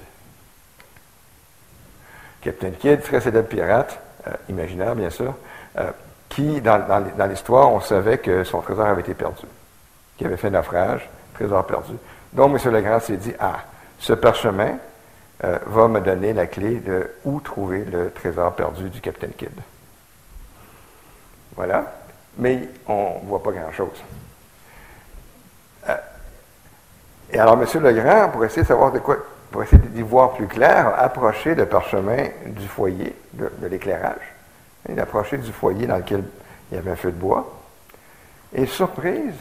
Capitaine Kidd, très célèbre pirate, euh, imaginaire bien sûr, euh, qui, dans, dans, dans l'histoire, on savait que son trésor avait été perdu, qu'il avait fait naufrage, trésor perdu. Donc, M. Legrand s'est dit, ah, ce parchemin euh, va me donner la clé de où trouver le trésor perdu du Capitaine Kidd. Voilà. Mais on ne voit pas grand-chose. Euh, et alors, M. Legrand, pour essayer de savoir de quoi, pour essayer d'y voir plus clair, a approché le parchemin du foyer, de, de l'éclairage. Il a approché du foyer dans lequel il y avait un feu de bois. Et surprise,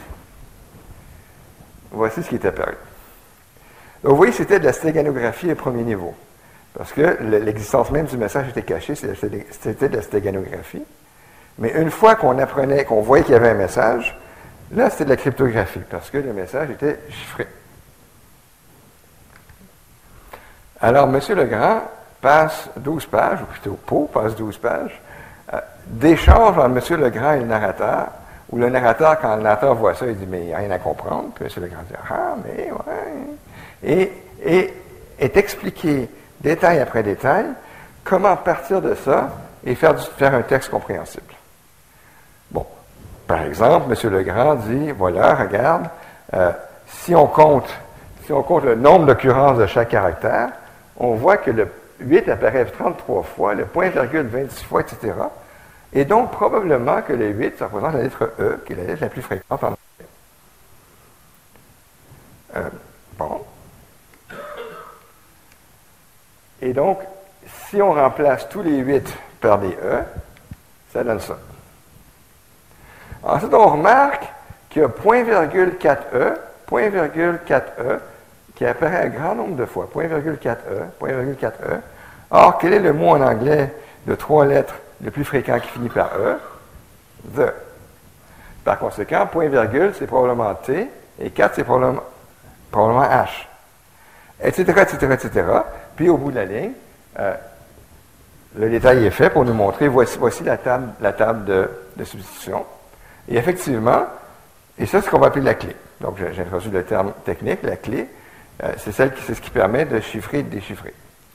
voici ce qui est apparu. Donc, vous voyez, c'était de la stéganographie au premier niveau. Parce que l'existence même du message était cachée, c'était de la stéganographie. Mais une fois qu'on apprenait, qu'on voyait qu'il y avait un message, là, c'était de la cryptographie, parce que le message était chiffré. Alors, M. Legrand passe douze pages, ou plutôt Poe passe douze pages, euh, d'échanges entre M. Legrand et le narrateur, où le narrateur, quand le narrateur voit ça, il dit « mais il n'y a rien à comprendre », puis M. Legrand dit « ah, mais ouais », et, et est expliqué, détail après détail, comment partir de ça et faire, du, faire un texte compréhensible. Bon, par exemple, M. Legrand dit, voilà, regarde, euh, si on compte, si on compte le nombre d'occurrences de chaque caractère, on voit que le huit apparaît trente-trois fois, le point virgule vingt-six fois, et cetera. Et donc, probablement que le huit, ça représente la lettre E, qui est la lettre la plus fréquente en anglais. Euh, bon. Et donc, si on remplace tous les huit par des E, ça donne ça. Ensuite, on remarque qu'il y a point virgule quatre E, point virgule quatre E, qui apparaît un grand nombre de fois. point virgule quatre E, point virgule quatre E. Or, quel est le mot en anglais de trois lettres le plus fréquent qui finit par E? The. Par conséquent, point virgule, c'est probablement T, et quatre, c'est probablement, probablement H. Etc., etc., et cetera. Puis, au bout de la ligne, euh, le détail est fait pour nous montrer, voici, voici la table, la table de, de substitution. Et effectivement, et ça, c'est ce qu'on va appeler la clé. Donc, j'ai introduit le terme technique, la clé, euh, c'est celle qui, c'est ce qui permet de chiffrer et de déchiffrer.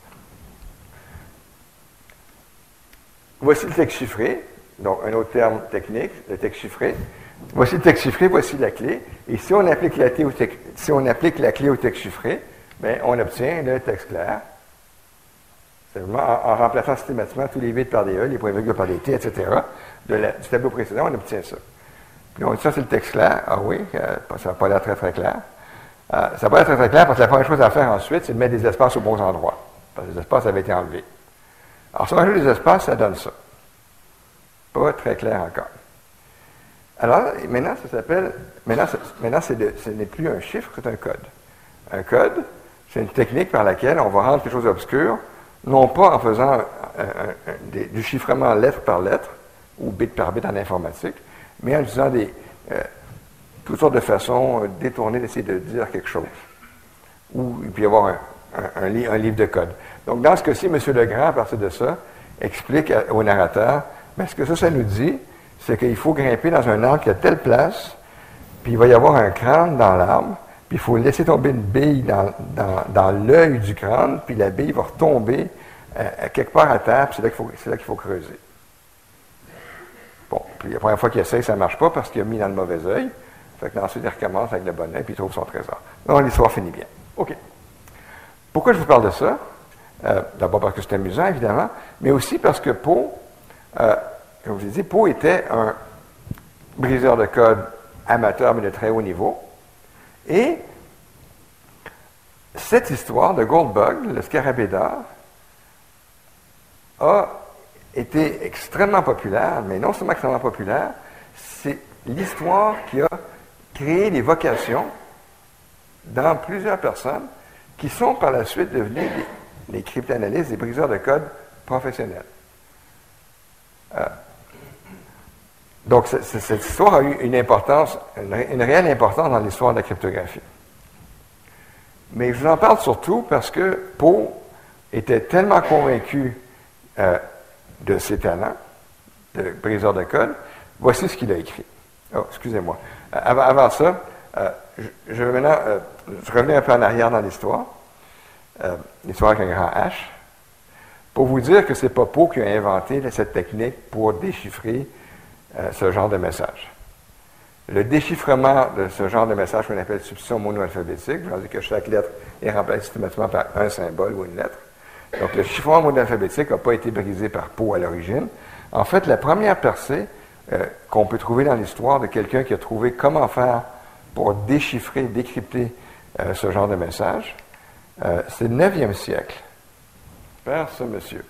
Voici le texte chiffré, donc un autre terme technique, le texte chiffré. Voici le texte chiffré, voici la clé. Et si on applique la clé au, te- si on applique la clé au texte chiffré, bien, on obtient le texte clair. Simplement en, en remplaçant systématiquement tous les huit par des E, les points virgules par des T, et cetera. De la, du tableau précédent, on obtient ça. Puis on dit ça, c'est le texte clair. Ah oui, euh, ça n'a pas l'air très très clair. Euh, ça va être très, très clair parce que la première chose à faire ensuite, c'est de mettre des espaces aux bons endroits. Parce que les espaces avaient été enlevés. Alors, si on ajoute des espaces, ça donne ça. Pas très clair encore. Alors, maintenant, ça s'appelle. Maintenant, maintenant c'est de, ce n'est plus un chiffre, c'est un code. Un code, c'est une technique par laquelle on va rendre quelque chose obscur, non pas en faisant un, un, un, des, du chiffrement lettre par lettre, ou bit par bit en informatique, mais en utilisant des, euh, toutes sortes de façons euh, détournées d'essayer de dire quelque chose. Ou il peut y avoir un, un, un, li, un livre de code. Donc, dans ce cas-ci, M. Legrand, à partir de ça, explique à, au narrateur, mais ce que ça, ça nous dit, c'est qu'il faut grimper dans un arbre qui a telle place, puis il va y avoir un crâne dans l'arbre, puis il faut laisser tomber une bille dans, dans, dans l'œil du crâne, puis la bille va retomber euh, quelque part à terre, puis c'est là qu'il faut, c'est là qu'il faut creuser. Bon, puis la première fois qu'il essaye, ça ne marche pas parce qu'il a mis dans le mauvais œil. Fait que ensuite, il recommence avec le bon œil, puis il trouve son trésor. Non, l'histoire finit bien. OK. Pourquoi je vous parle de ça? Euh, d'abord parce que c'est amusant, évidemment, mais aussi parce que Poe, euh, comme je vous ai dit, Poe était un briseur de code amateur, mais de très haut niveau. Et cette histoire de Goldbug, le scarabée d'or, a été extrêmement populaire, mais non seulement extrêmement populaire, c'est l'histoire qui a créé des vocations dans plusieurs personnes qui sont par la suite devenues des, des cryptanalystes, des briseurs de code professionnels. Euh, donc, c- c- cette histoire a eu une importance, une, une réelle importance dans l'histoire de la cryptographie. Mais je vous en parle surtout parce que Poe était tellement convaincu euh, de ses talents de briseur de code. Voici ce qu'il a écrit. Oh, excusez-moi. Euh, avant, avant ça, euh, je, je vais maintenant euh, je revenais un peu en arrière dans l'histoire, euh, l'histoire avec un grand H, pour vous dire que c'est pas Poe qui a inventé là, cette technique pour déchiffrer euh, ce genre de message. Le déchiffrement de ce genre de message qu'on appelle substitution mono-alphabétique, je veux dire que chaque lettre est remplacée systématiquement par un symbole ou une lettre. Donc, le chiffrement mono-alphabétique n'a pas été brisé par Poe à l'origine. En fait, la première percée euh, qu'on peut trouver dans l'histoire de quelqu'un qui a trouvé comment faire pour déchiffrer, décrypter euh, ce genre de message, euh, c'est le neuvième siècle, par ce monsieur.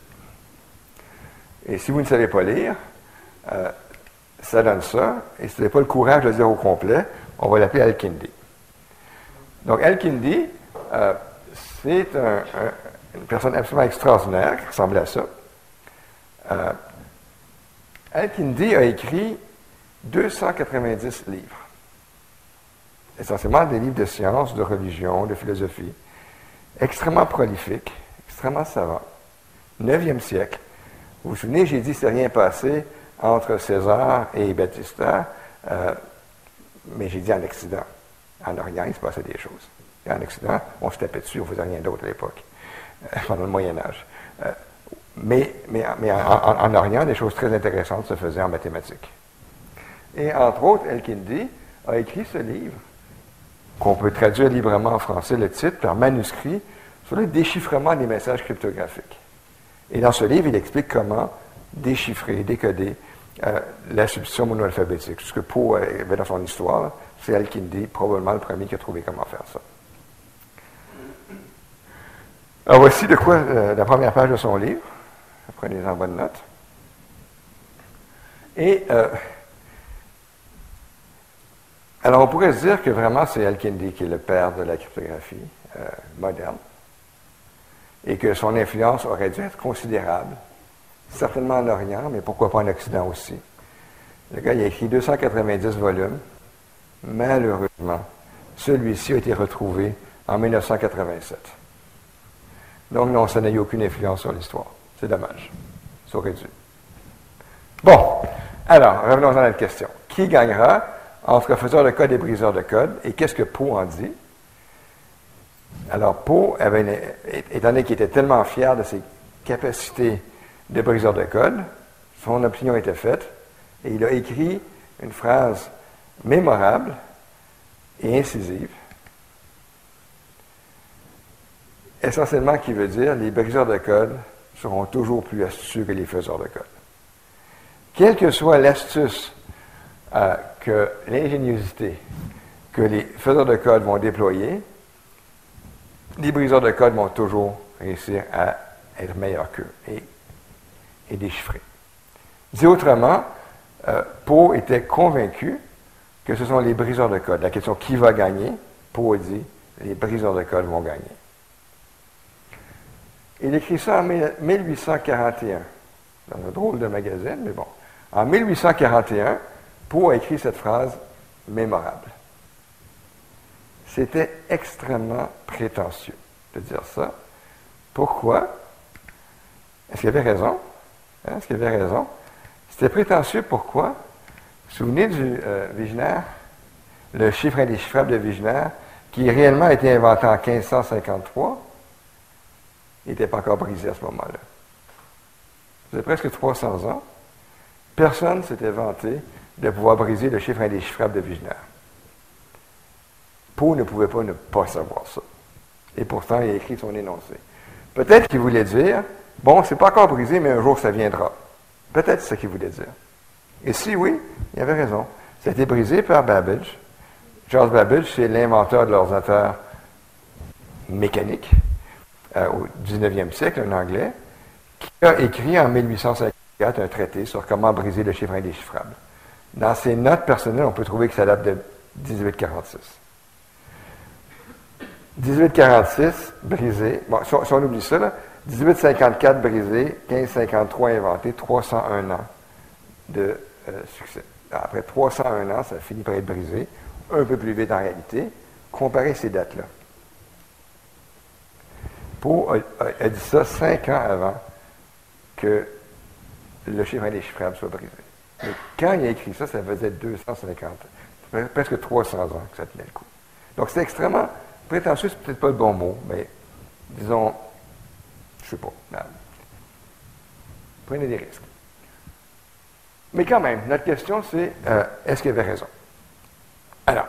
Et si vous ne savez pas lire, euh, ça donne ça, et si vous n'avez pas le courage de le dire au complet, on va l'appeler Al-Kindi. Donc, Al-Kindi, euh, c'est un, un, une personne absolument extraordinaire qui ressemblait à ça. Euh, Al-Kindi a écrit deux cent quatre-vingt-dix livres, essentiellement des livres de sciences, de religion, de philosophie, extrêmement prolifiques, extrêmement savants. neuvième siècle. Vous vous souvenez, j'ai dit que c'est rien passé entre César et Battista, euh, mais j'ai dit en Occident. En Orient, il se passait des choses. Et en Occident, on se tapait dessus, on ne faisait rien d'autre à l'époque, euh, pendant le Moyen Âge. Euh, mais mais, mais en, en, en Orient, des choses très intéressantes se faisaient en mathématiques. Et entre autres, Al-Kindi a écrit ce livre, qu'on peut traduire librement en français, le titre, par manuscrit, sur le déchiffrement des messages cryptographiques. Et dans ce livre, il explique comment déchiffrer, décoder euh, la substitution mono-alphabétique. Ce que Poe avait dans son histoire, c'est Al-Kindi, probablement le premier qui a trouvé comment faire ça. Alors voici de quoi euh, la première page de son livre. Prenez-en bonne note. Et euh, alors on pourrait se dire que vraiment c'est Al-Kindi qui est le père de la cryptographie euh, moderne et que son influence aurait dû être considérable, certainement en Orient, mais pourquoi pas en Occident aussi. Le gars, il a écrit deux cent quatre-vingt-dix volumes. Malheureusement, celui-ci a été retrouvé en mille neuf cent quatre-vingt-sept. Donc non, ça n'a eu aucune influence sur l'histoire. C'est dommage. Ça aurait dû. Bon, alors, revenons à notre question. Qui gagnera entre faiseur de code et briseur de code, et qu'est-ce que Poe en dit? Alors, Poe, avait une, étant donné qu'il était tellement fier de ses capacités de briseur de code, son opinion était faite, et il a écrit une phrase mémorable et incisive, essentiellement qui veut dire « Les briseurs de code seront toujours plus astucieux que les faiseurs de code. » Quelle que soit l'astuce euh, que l'ingéniosité que les faiseurs de code vont déployer, les briseurs de code vont toujours réussir à être meilleurs qu'eux et, et déchiffrer. Dit autrement, euh, Poe était convaincu que ce sont les briseurs de code. La question qui va gagner, Poe dit, les briseurs de code vont gagner. Il écrit ça en mille huit cent quarante et un, dans un drôle de magazine, mais bon. En mille huit cent quarante et un, Poe a écrit cette phrase mémorable. C'était extrêmement prétentieux de dire ça. Pourquoi? Est-ce qu'il avait raison? Hein? Est-ce qu'il avait raison? C'était prétentieux, pourquoi? Vous vous souvenez du euh, Vigenère? Le chiffre indéchiffrable de Vigenère, qui réellement a été inventé en quinze cent cinquante-trois, il n'était pas encore brisé à ce moment-là. Ça fait presque trois cents ans. Personne ne s'était vanté de pouvoir briser le chiffre indéchiffrable de Vigenère. Poe ne pouvait pas ne pas savoir ça. Et pourtant, il a écrit son énoncé. Peut-être qu'il voulait dire, bon, c'est pas encore brisé, mais un jour ça viendra. Peut-être c'est ce qu'il voulait dire. Et si oui, il avait raison. Ça a été brisé par Babbage. Charles Babbage, c'est l'inventeur de l'ordinateur mécanique euh, au dix-neuvième siècle, un Anglais, qui a écrit en mille huit cent cinquante-quatre un traité sur comment briser le chiffre indéchiffrable. Dans ses notes personnelles, on peut trouver que ça date de dix-huit quarante-six. dix-huit quarante-six, brisé. Bon, si on, si on oublie ça, là, dix-huit cinquante-quatre brisé, quinze cinquante-trois inventé, trois cent un ans de euh, succès. Après trois cent un ans, ça finit par être brisé, un peu plus vite en réalité. Comparez ces dates-là. Poe a, a, a dit ça cinq ans avant que le chiffre indéchiffrable soit brisé. Mais quand il a écrit ça, ça faisait deux cent cinquante, presque trois cents ans que ça tenait le coup. Donc c'est extrêmement prétentieux, c'est peut-être pas le bon mot, mais disons, je sais pas. Là, prenez des risques. Mais quand même, notre question c'est, euh, est-ce qu'il avait raison? Alors,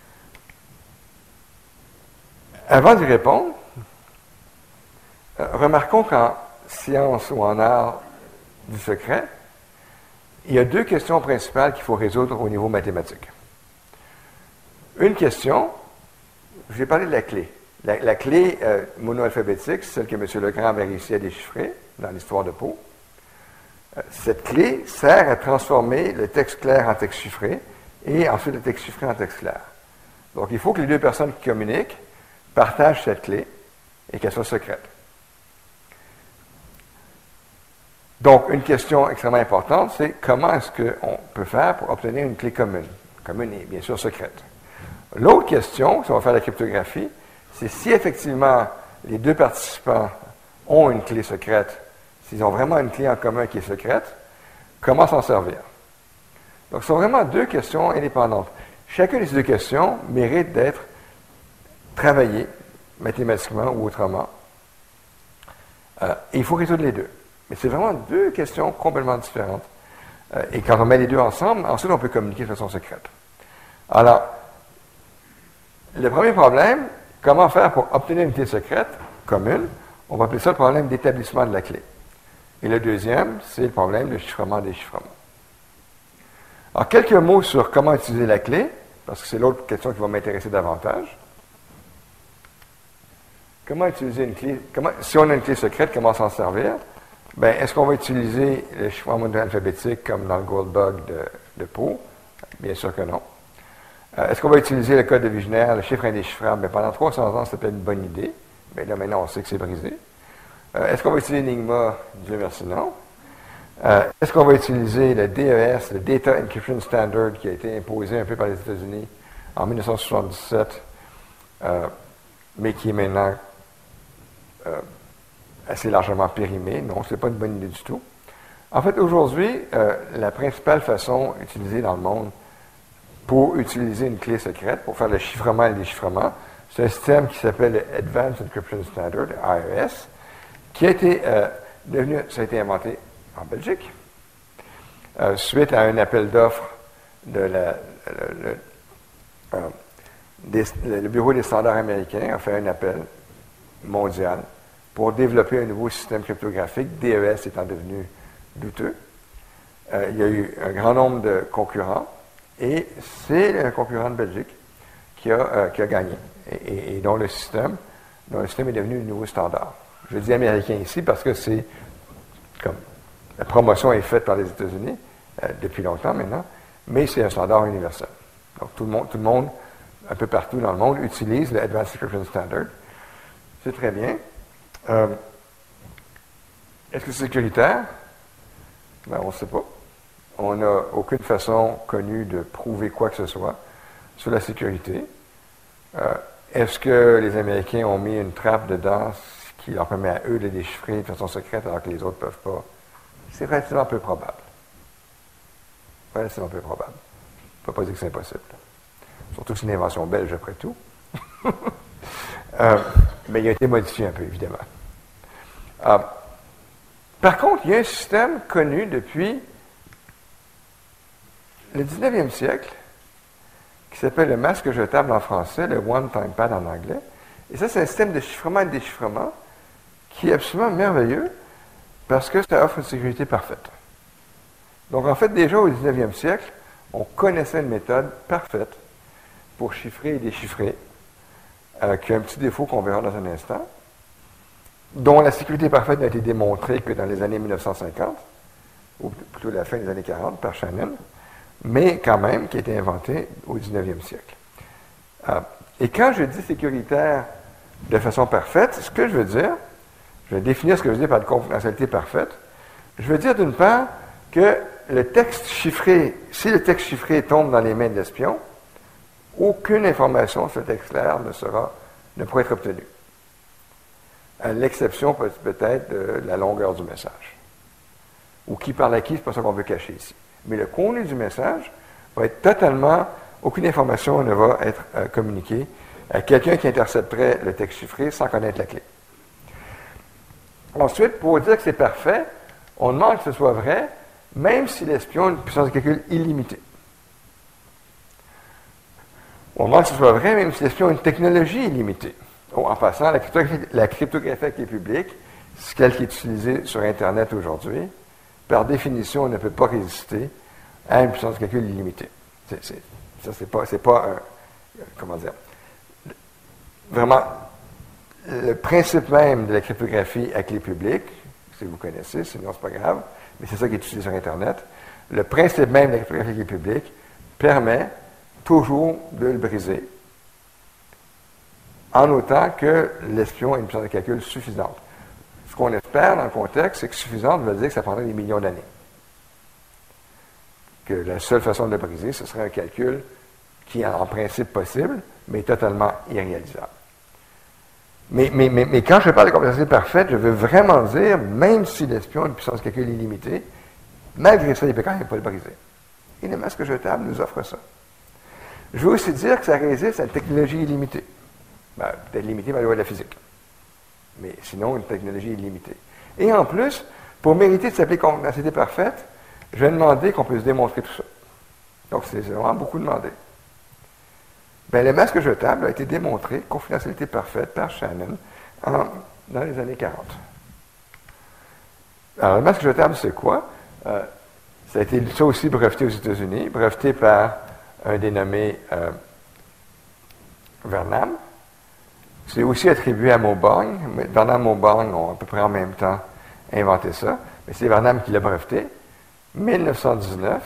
avant d'y répondre, euh, remarquons qu'en science ou en art du secret, il y a deux questions principales qu'il faut résoudre au niveau mathématique. Une question, j'ai parlé de la clé. La, la clé euh, monoalphabétique, celle que M. Legrand avait réussi à déchiffrer dans l'histoire de Poe. Euh, cette clé sert à transformer le texte clair en texte chiffré et ensuite le texte chiffré en texte clair. Donc, il faut que les deux personnes qui communiquent partagent cette clé et qu'elle soit secrète. Donc, une question extrêmement importante, c'est comment est-ce qu'on peut faire pour obtenir une clé commune, commune et bien sûr secrète. L'autre question, si on va faire la cryptographie, c'est si effectivement les deux participants ont une clé secrète, s'ils ont vraiment une clé en commun qui est secrète, comment s'en servir? Donc, ce sont vraiment deux questions indépendantes. Chacune de ces deux questions mérite d'être travaillée mathématiquement ou autrement. Euh, et il faut résoudre les deux. Mais c'est vraiment deux questions complètement différentes. Euh, et quand on met les deux ensemble, ensuite on peut communiquer de façon secrète. Alors, le premier problème, comment faire pour obtenir une clé secrète commune, on va appeler ça le problème d'établissement de la clé. Et le deuxième, c'est le problème de chiffrement-déchiffrement. Alors, quelques mots sur comment utiliser la clé, parce que c'est l'autre question qui va m'intéresser davantage. Comment utiliser une clé? Comment, si on a une clé secrète, comment s'en servir? Ben, est-ce qu'on va utiliser le chiffrement monoalphabétique comme dans le Goldbug de, de Poe? Bien sûr que non. Euh, est-ce qu'on va utiliser le code de Vigenère, le chiffre indéchiffrable? Ben, pendant trois cents ans, c'était une bonne idée. Mais là, maintenant, on sait que c'est brisé. Euh, est-ce qu'on va utiliser Enigma? Dieu merci, non. Euh, est-ce qu'on va utiliser le D E S, le Data Encryption Standard, qui a été imposé un peu par les États-Unis en mille neuf cent soixante-dix-sept, euh, mais qui est maintenant euh, assez largement périmé? Non, ce n'est pas une bonne idée du tout. En fait, aujourd'hui, euh, la principale façon utilisée dans le monde pour utiliser une clé secrète, pour faire le chiffrement et le déchiffrement, c'est un système qui s'appelle le Advanced Encryption Standard, A E S, qui a été euh, devenu, ça a été inventé en Belgique, euh, suite à un appel d'offres de la, le, le, euh, des, le Bureau des standards américains a fait un appel mondial pour développer un nouveau système cryptographique, D E S étant devenu douteux. Euh, il y a eu un grand nombre de concurrents, et c'est un concurrent de Belgique qui a, euh, qui a gagné et, et, et dont, le système, dont le système est devenu le nouveau standard. Je dis américain ici parce que c'est comme la promotion est faite par les États-Unis euh, depuis longtemps maintenant, mais c'est un standard universel. Donc tout le monde, tout le monde, un peu partout dans le monde, utilise le Advanced Encryption Standard. C'est très bien. Euh, Est-ce que c'est sécuritaire? Ben, on ne sait pas. On n'a aucune façon connue de prouver quoi que ce soit sur la sécurité. Euh, Est-ce que les Américains ont mis une trappe dedans qui leur permet à eux de déchiffrer de façon secrète alors que les autres ne peuvent pas? C'est relativement peu probable. Relativement peu probable. On ne peut pas dire que c'est impossible. Surtout que c'est une invention belge après tout. euh, mais il a été modifié un peu, évidemment. Euh, par contre, il y a un système connu depuis le dix-neuvième siècle qui s'appelle le masque jetable en français, le one-time pad en anglais. Et ça, c'est un système de chiffrement et de déchiffrement qui est absolument merveilleux parce que ça offre une sécurité parfaite. Donc, en fait, déjà au dix-neuvième siècle, on connaissait une méthode parfaite pour chiffrer et déchiffrer, euh, qui a un petit défaut qu'on verra dans un instant, dont la sécurité parfaite n'a été démontrée que dans les années mille neuf cent cinquante, ou plutôt la fin des années quarante, par Shannon, mais quand même qui a été inventée au dix-neuvième siècle. Euh, et quand je dis sécuritaire de façon parfaite, ce que je veux dire, je vais définir ce que je veux dire par de confidentialité parfaite, je veux dire d'une part que le texte chiffré, si le texte chiffré tombe dans les mains de l'espion, aucune information sur le texte clair ne sera, ne pourra être obtenue. À l'exception peut- peut-être de la longueur du message. Ou qui parle à qui, c'est pas ça qu'on veut cacher ici. Mais le contenu du message va être totalement, aucune information ne va être euh, communiquée à quelqu'un qui intercepterait le texte chiffré sans connaître la clé. Ensuite, pour dire que c'est parfait, on demande que ce soit vrai, même si l'espion a une puissance de calcul illimitée. On demande que ce soit vrai, même si l'espion a une technologie illimitée. Oh, en passant, la cryptographie, la cryptographie à clé publique, c'est celle qui est utilisée sur Internet aujourd'hui. Par définition, on ne peut pas résister à une puissance de calcul illimitée. C'est, c'est, ça, c'est pas, c'est pas un, comment dire, vraiment, le principe même de la cryptographie à clé publique, si vous connaissez, sinon c'est pas grave, mais c'est ça qui est utilisé sur Internet, le principe même de la cryptographie à clé publique permet toujours de le briser, en autant que l'espion ait une puissance de calcul suffisante. Ce qu'on espère dans le contexte, c'est que suffisante veut dire que ça prendrait des millions d'années. Que la seule façon de le briser, ce serait un calcul qui est en principe possible, mais totalement irréalisable. Mais, mais, mais, mais quand je parle de complexité parfaite, je veux vraiment dire, même si l'espion a une puissance de calcul illimitée, malgré ça, il ne peut quand même pas le briser. Et le masque jetable nous offre ça. Je veux aussi dire que ça résiste à une technologie illimitée. Ben, peut-être limitée par la loi de la physique. Mais sinon, une technologie illimitée. Et en plus, pour mériter de s'appeler confidentialité parfaite, je vais demander qu'on puisse démontrer tout ça. Donc, c'est vraiment beaucoup demandé. Bien, le masque jetable a été démontré, confidentialité parfaite, par Shannon en, dans les années quarante. Alors, le masque jetable, c'est quoi? Euh, ça a été ça aussi breveté aux États-Unis, breveté par un dénommé euh, Vernam. C'est aussi attribué à Mauborgne. Vernam et Mauborgne ont à peu près en même temps inventé ça. Mais c'est Vernam qui l'a breveté. mille neuf cent dix-neuf.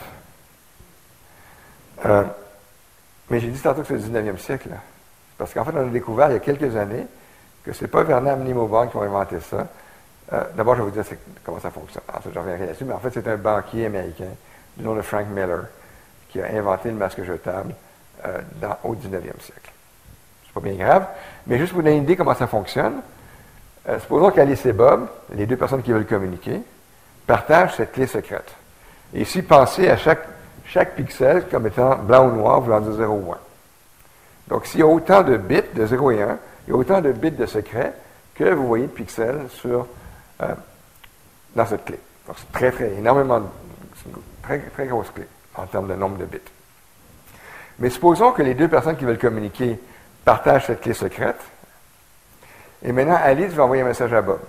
Euh, mais j'ai dit tantôt que c'est le dix-neuvième siècle. Là. Parce qu'en fait, on a découvert il y a quelques années que ce n'est pas Vernam ni Mauborgne qui ont inventé ça. Euh, d'abord, je vais vous dire comment ça fonctionne. Ensuite, je reviendrai là-dessus. Mais en fait, c'est un banquier américain du nom de Frank Miller qui a inventé le masque jetable euh, dans, au dix-neuvième siècle. C'est pas bien grave, mais juste pour vous donner une idée comment ça fonctionne, euh, supposons qu'Alice et Bob, les deux personnes qui veulent communiquer, partagent cette clé secrète. Et ici, pensez à chaque, chaque pixel comme étant blanc ou noir, voulant dire zéro ou un. Donc, s'il y a autant de bits de zéro et un, il y a autant de bits de secret que vous voyez de pixels sur, euh, dans cette clé. Donc, c'est très, très, énormément, de, c'est une très, très grosse clé en termes de nombre de bits. Mais supposons que les deux personnes qui veulent communiquer partagent cette clé secrète. Et maintenant, Alice va envoyer un message à Bob.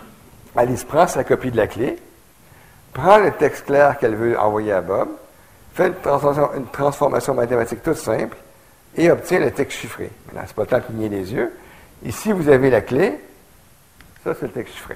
Alice prend sa copie de la clé, prend le texte clair qu'elle veut envoyer à Bob, fait une transformation, une transformation mathématique toute simple et obtient le texte chiffré. Maintenant, ce n'est pas le temps de cligner les yeux. Ici, vous avez la clé. Ça, c'est le texte chiffré.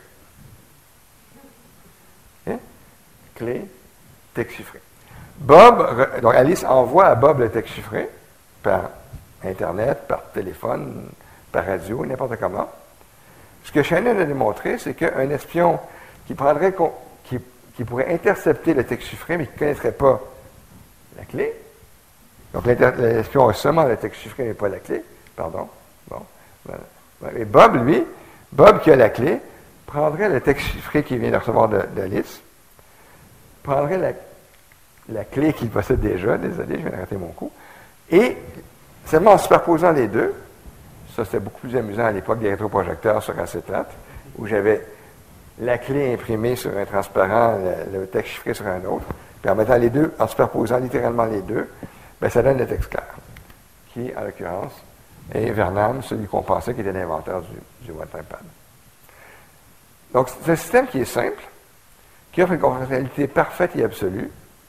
Okay? Clé, texte chiffré. Bob, donc Alice envoie à Bob le texte chiffré par Internet, par téléphone, par radio, n'importe comment. Ce que Shannon a démontré, c'est qu'un espion qui prendrait, qui, qui pourrait intercepter le texte chiffré, mais qui ne connaîtrait pas la clé. Donc l'espion a seulement le texte chiffré, mais pas la clé. Pardon. Bon. Voilà. Et Bob, lui, Bob qui a la clé, prendrait le texte chiffré qu'il vient de recevoir d'Alice, prendrait la, la clé qu'il possède déjà, désolé, je viens d'arrêter mon coup, et seulement en superposant les deux, ça c'était beaucoup plus amusant à l'époque des rétroprojecteurs sur acétate, où j'avais la clé imprimée sur un transparent, le, le texte chiffré sur un autre, puis en mettant les deux, en superposant littéralement les deux, bien, ça donne le texte clair, qui, en l'occurrence, est Vernam, celui qu'on pensait qui était l'inventeur du, du one-time pad. Donc, c'est un système qui est simple, qui offre une confidentialité parfaite et absolue,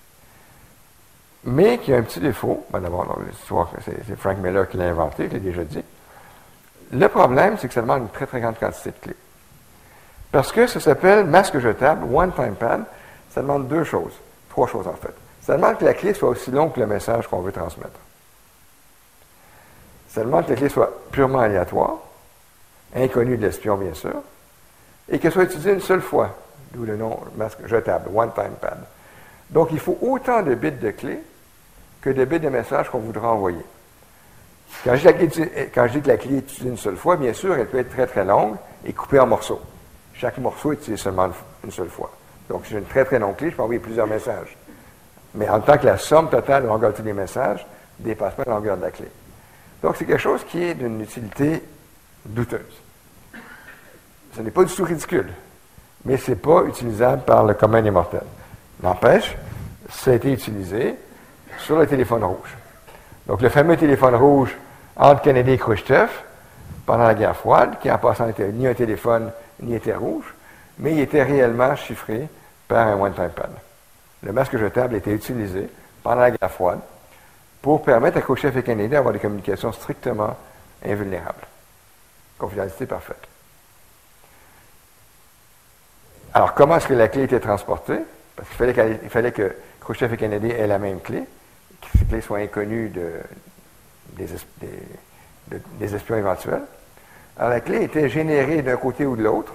mais qui a un petit défaut. Ben d'abord, l'histoire, c'est, c'est Frank Miller qui l'a inventé, je l'ai déjà dit. Le problème, c'est que ça demande une très, très grande quantité de clés. Parce que ça s'appelle masque jetable, one-time pad, ça demande deux choses, trois choses en fait. Ça demande que la clé soit aussi longue que le message qu'on veut transmettre. Ça demande que la clé soit purement aléatoire, inconnue de l'espion, bien sûr, et qu'elle soit utilisée une seule fois, d'où le nom masque jetable, one-time pad. Donc, il faut autant de bits de clé que de bits de message qu'on voudra envoyer. Quand je, dis clé, quand je dis que la clé est utilisée une seule fois, bien sûr, elle peut être très, très longue et coupée en morceaux. Chaque morceau est utilisé seulement une seule fois. Donc, si j'ai une très, très longue clé, je peux envoyer plusieurs messages. Mais en tant que la somme totale de la longueur de tous les messages ne dépasse pas la longueur de la clé. Donc, c'est quelque chose qui est d'une utilité douteuse. Ce n'est pas du tout ridicule, mais ce n'est pas utilisable par le commun des mortels. N'empêche, ça a été utilisé sur le téléphone rouge. Donc, le fameux téléphone rouge entre Kennedy et Khrouchtchev, pendant la guerre froide, qui en passant n'était ni un téléphone, ni était rouge, mais il était réellement chiffré par un one-time pad. Le masque jetable était utilisé pendant la guerre froide pour permettre à Khrouchtchev et Kennedy d'avoir des communications strictement invulnérables. Confidentialité parfaite. Alors, comment est-ce que la clé était transportée? Parce qu'il fallait, il fallait que Khrouchtchev et Kennedy aient la même clé, que ces clés soient inconnues de, des, des, de, des espions éventuels. Alors, la clé était générée d'un côté ou de l'autre.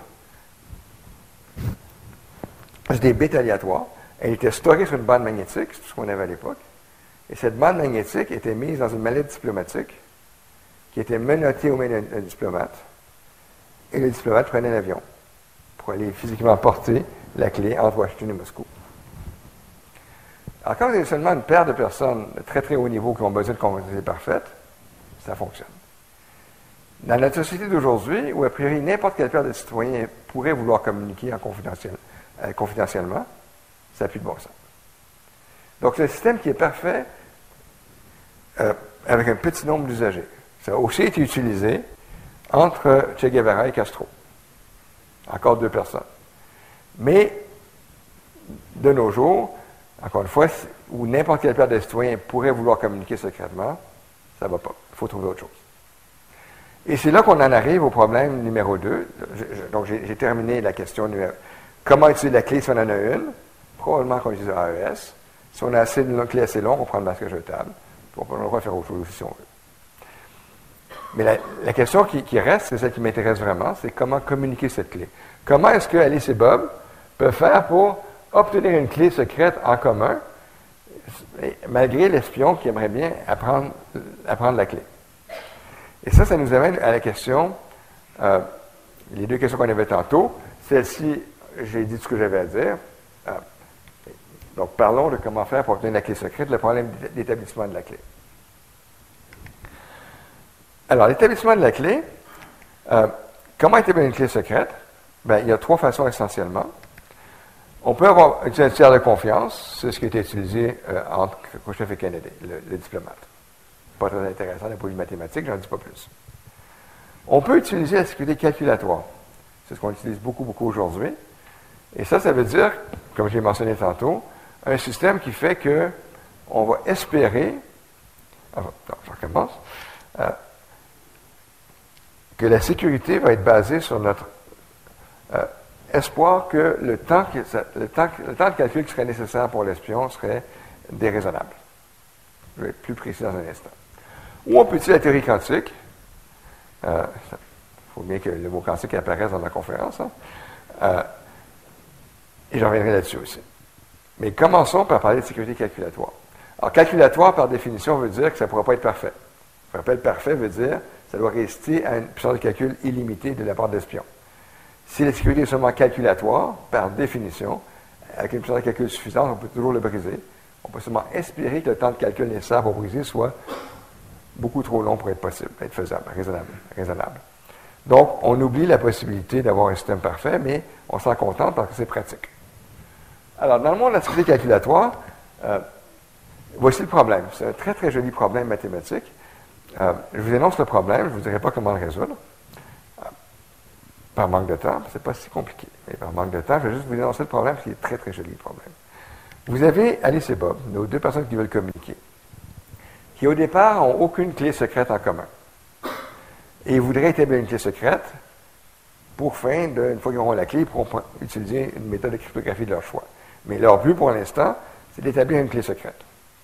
C'est des bits aléatoires. Elle était stockée sur une bande magnétique, c'est tout ce qu'on avait à l'époque. Et cette bande magnétique était mise dans une mallette diplomatique qui était menottée aux mains d'un, d'un diplomate. Et le diplomate prenait l'avion pour aller physiquement porter la clé entre Washington et Moscou. Alors, quand vous avez seulement une paire de personnes de très très haut niveau qui ont besoin de confidentialité parfaite, ça fonctionne. Dans notre société d'aujourd'hui, où a priori n'importe quelle paire de citoyens pourrait vouloir communiquer en confidentiel, euh, confidentiellement, ça n'a plus de bon sens. Donc, c'est un système qui est parfait euh, avec un petit nombre d'usagers. Ça a aussi été utilisé entre Che Guevara et Castro. Encore deux personnes. Mais, de nos jours, encore une fois, où n'importe quelle paire de citoyens pourrait vouloir communiquer secrètement, ça ne va pas. Il faut trouver autre chose. Et c'est là qu'on en arrive au problème numéro deux. Je, je, donc, j'ai, j'ai terminé la question numéro. Comment utiliser la clé si on en a une? Probablement qu'on utilise A E S. Si on a assez de clé assez longue, on prend le masque jetable. On peut le faire autre chose aussi si on veut. Mais la, la question qui, qui reste, c'est celle qui m'intéresse vraiment, c'est comment communiquer cette clé. Comment est-ce que Alice et Bob peuvent faire pour obtenir une clé secrète en commun, malgré l'espion qui aimerait bien apprendre, apprendre la clé? Et ça, ça nous amène à la question, euh, les deux questions qu'on avait tantôt. Celle-ci, j'ai dit ce que j'avais à dire. Euh, donc, parlons de comment faire pour obtenir la clé secrète, le problème d'établissement de la clé. Alors, l'établissement de la clé, euh, comment établir une clé secrète? Bien, il y a trois façons essentiellement. On peut avoir un tiers de confiance, c'est ce qui a été utilisé euh, entre Khrouchtchev et Kennedy, le, le diplomate. Pas très intéressant d'un point de vue mathématique, j'en dis pas plus. On peut utiliser la sécurité calculatoire. C'est ce qu'on utilise beaucoup, beaucoup aujourd'hui. Et ça, ça veut dire, comme j'ai mentionné tantôt, un système qui fait que on va espérer, alors, non, je recommence, euh, que la sécurité va être basée sur notre euh, espoir que le temps, que ça, le, temps, le temps de calcul qui serait nécessaire pour l'espion serait déraisonnable. Je vais être plus précis dans un instant. Ou on peut utiliser la théorie quantique. Il euh, faut bien que le mot quantique apparaisse dans la conférence. Hein. Euh, et j'en reviendrai là-dessus aussi. Mais commençons par parler de sécurité calculatoire. Alors, calculatoire, par définition, veut dire que ça ne pourra pas être parfait. Je rappelle, parfait veut dire que ça doit rester à une puissance de calcul illimitée de la part de l'espion. Si la sécurité est seulement calculatoire, par définition, avec une puissance de calcul suffisante, on peut toujours le briser. On peut seulement espérer que le temps de calcul nécessaire pour briser soit beaucoup trop long pour être possible, être faisable, raisonnable. raisonnable. Donc, on oublie la possibilité d'avoir un système parfait, mais on s'en contente parce que c'est pratique. Alors, dans le monde de la sécurité calculatoire, euh, voici le problème. C'est un très, très joli problème mathématique. Euh, je vous énonce le problème, je ne vous dirai pas comment le résoudre. Euh, par manque de temps, c'est pas si compliqué. Mais par manque de temps, je vais juste vous énoncer le problème, qui est très, très joli, le problème. Vous avez Alice et Bob, nos deux personnes qui veulent communiquer, qui au départ n'ont aucune clé secrète en commun. Et ils voudraient établir une clé secrète pour fin, de, une fois qu'ils auront la clé, ils pourront utiliser une méthode de cryptographie de leur choix. Mais leur but pour l'instant, c'est d'établir une clé secrète.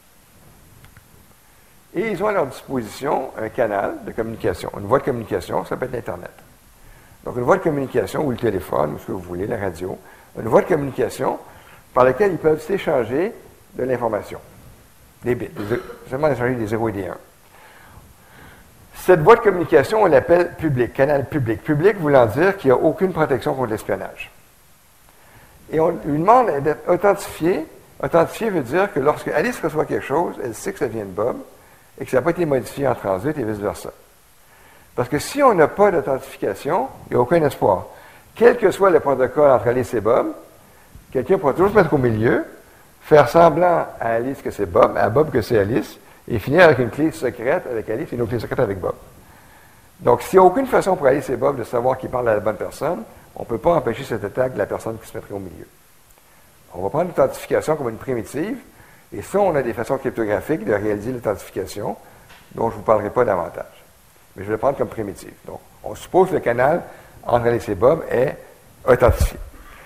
Et ils ont à leur disposition un canal de communication, une voie de communication, ça peut être l'Internet. Donc une voie de communication, ou le téléphone, ou ce que vous voulez, la radio, une voie de communication par laquelle ils peuvent s'échanger de l'information, des bits, des, seulement échanger des zéro et des un. Cette voie de communication, on l'appelle public, canal public. Public voulant dire qu'il n'y a aucune protection contre l'espionnage. Et on lui demande d'être authentifié. Authentifié veut dire que lorsque Alice reçoit quelque chose, elle sait que ça vient de Bob et que ça n'a pas été modifié en transit et vice-versa. Parce que si on n'a pas d'authentification, il n'y a aucun espoir. Quel que soit le protocole entre Alice et Bob, quelqu'un pourra toujours se mettre au milieu, faire semblant à Alice que c'est Bob, à Bob que c'est Alice, et finir avec une clé secrète avec Alice et une autre clé secrète avec Bob. Donc, s'il n'y a aucune façon pour Alice et Bob de savoir qui parle à la bonne personne, on ne peut pas empêcher cette attaque de la personne qui se mettrait au milieu. On va prendre l'authentification comme une primitive, et ça, on a des façons cryptographiques de réaliser l'authentification, dont je ne vous parlerai pas davantage. Mais je vais le prendre comme primitive. Donc, on suppose que le canal entre Alice et Bob est authentifié.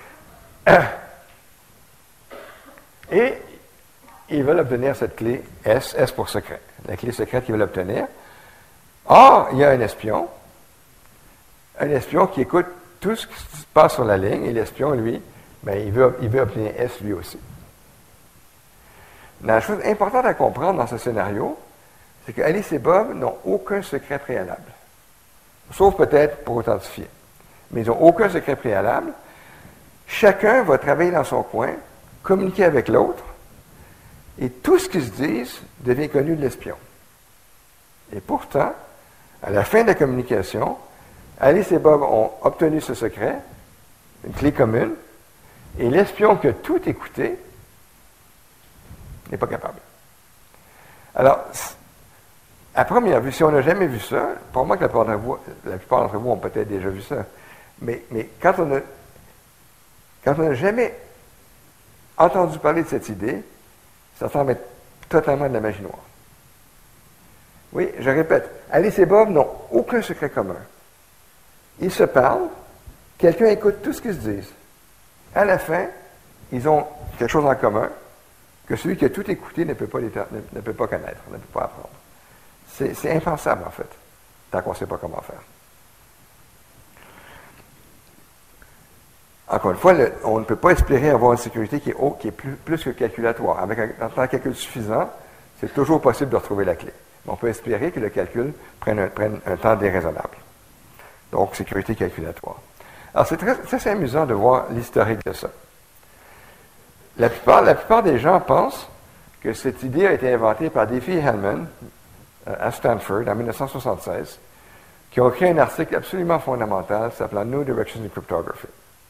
Et ils veulent obtenir cette clé S, S pour secret, la clé secrète qu'ils veulent obtenir. Or, il y a un espion, un espion qui écoute tout ce qui se passe sur la ligne, et l'espion, lui, bien, il, veut, il veut obtenir S lui aussi. La chose importante à comprendre dans ce scénario, c'est que Alice et Bob n'ont aucun secret préalable, sauf peut-être pour authentifier. Mais ils n'ont aucun secret préalable. Chacun va travailler dans son coin, communiquer avec l'autre, et tout ce qu'ils se disent devient connu de l'espion. Et pourtant, à la fin de la communication, Alice et Bob ont obtenu ce secret, une clé commune, et l'espion qui a tout écouté n'est pas capable. Alors, à première vue, si on n'a jamais vu ça, pour moi que la plupart d'entre vous, la plupart d'entre vous ont peut-être déjà vu ça, mais, mais quand on a, quand on n'a jamais entendu parler de cette idée, ça semble être totalement de la magie noire. Oui, je répète, Alice et Bob n'ont aucun secret commun. Ils se parlent, quelqu'un écoute tout ce qu'ils se disent. À la fin, ils ont quelque chose en commun que celui qui a tout écouté ne peut pas, ne, ne peut pas connaître, ne peut pas apprendre. C'est, c'est impensable, en fait, tant qu'on ne sait pas comment faire. Encore une fois, le, on ne peut pas espérer avoir une sécurité qui est, haut, qui est plus, plus que calculatoire. Avec un, un temps de calcul suffisant, c'est toujours possible de retrouver la clé. Mais on peut espérer que le calcul prenne un, prenne un temps déraisonnable. Donc, sécurité calculatoire. Alors, c'est très, très amusant de voir l'historique de ça. La plupart, la plupart des gens pensent que cette idée a été inventée par Diffie-Hellman euh, à Stanford en dix-neuf cent soixante-seize, qui ont écrit un article absolument fondamental s'appelant No Directions in Cryptography.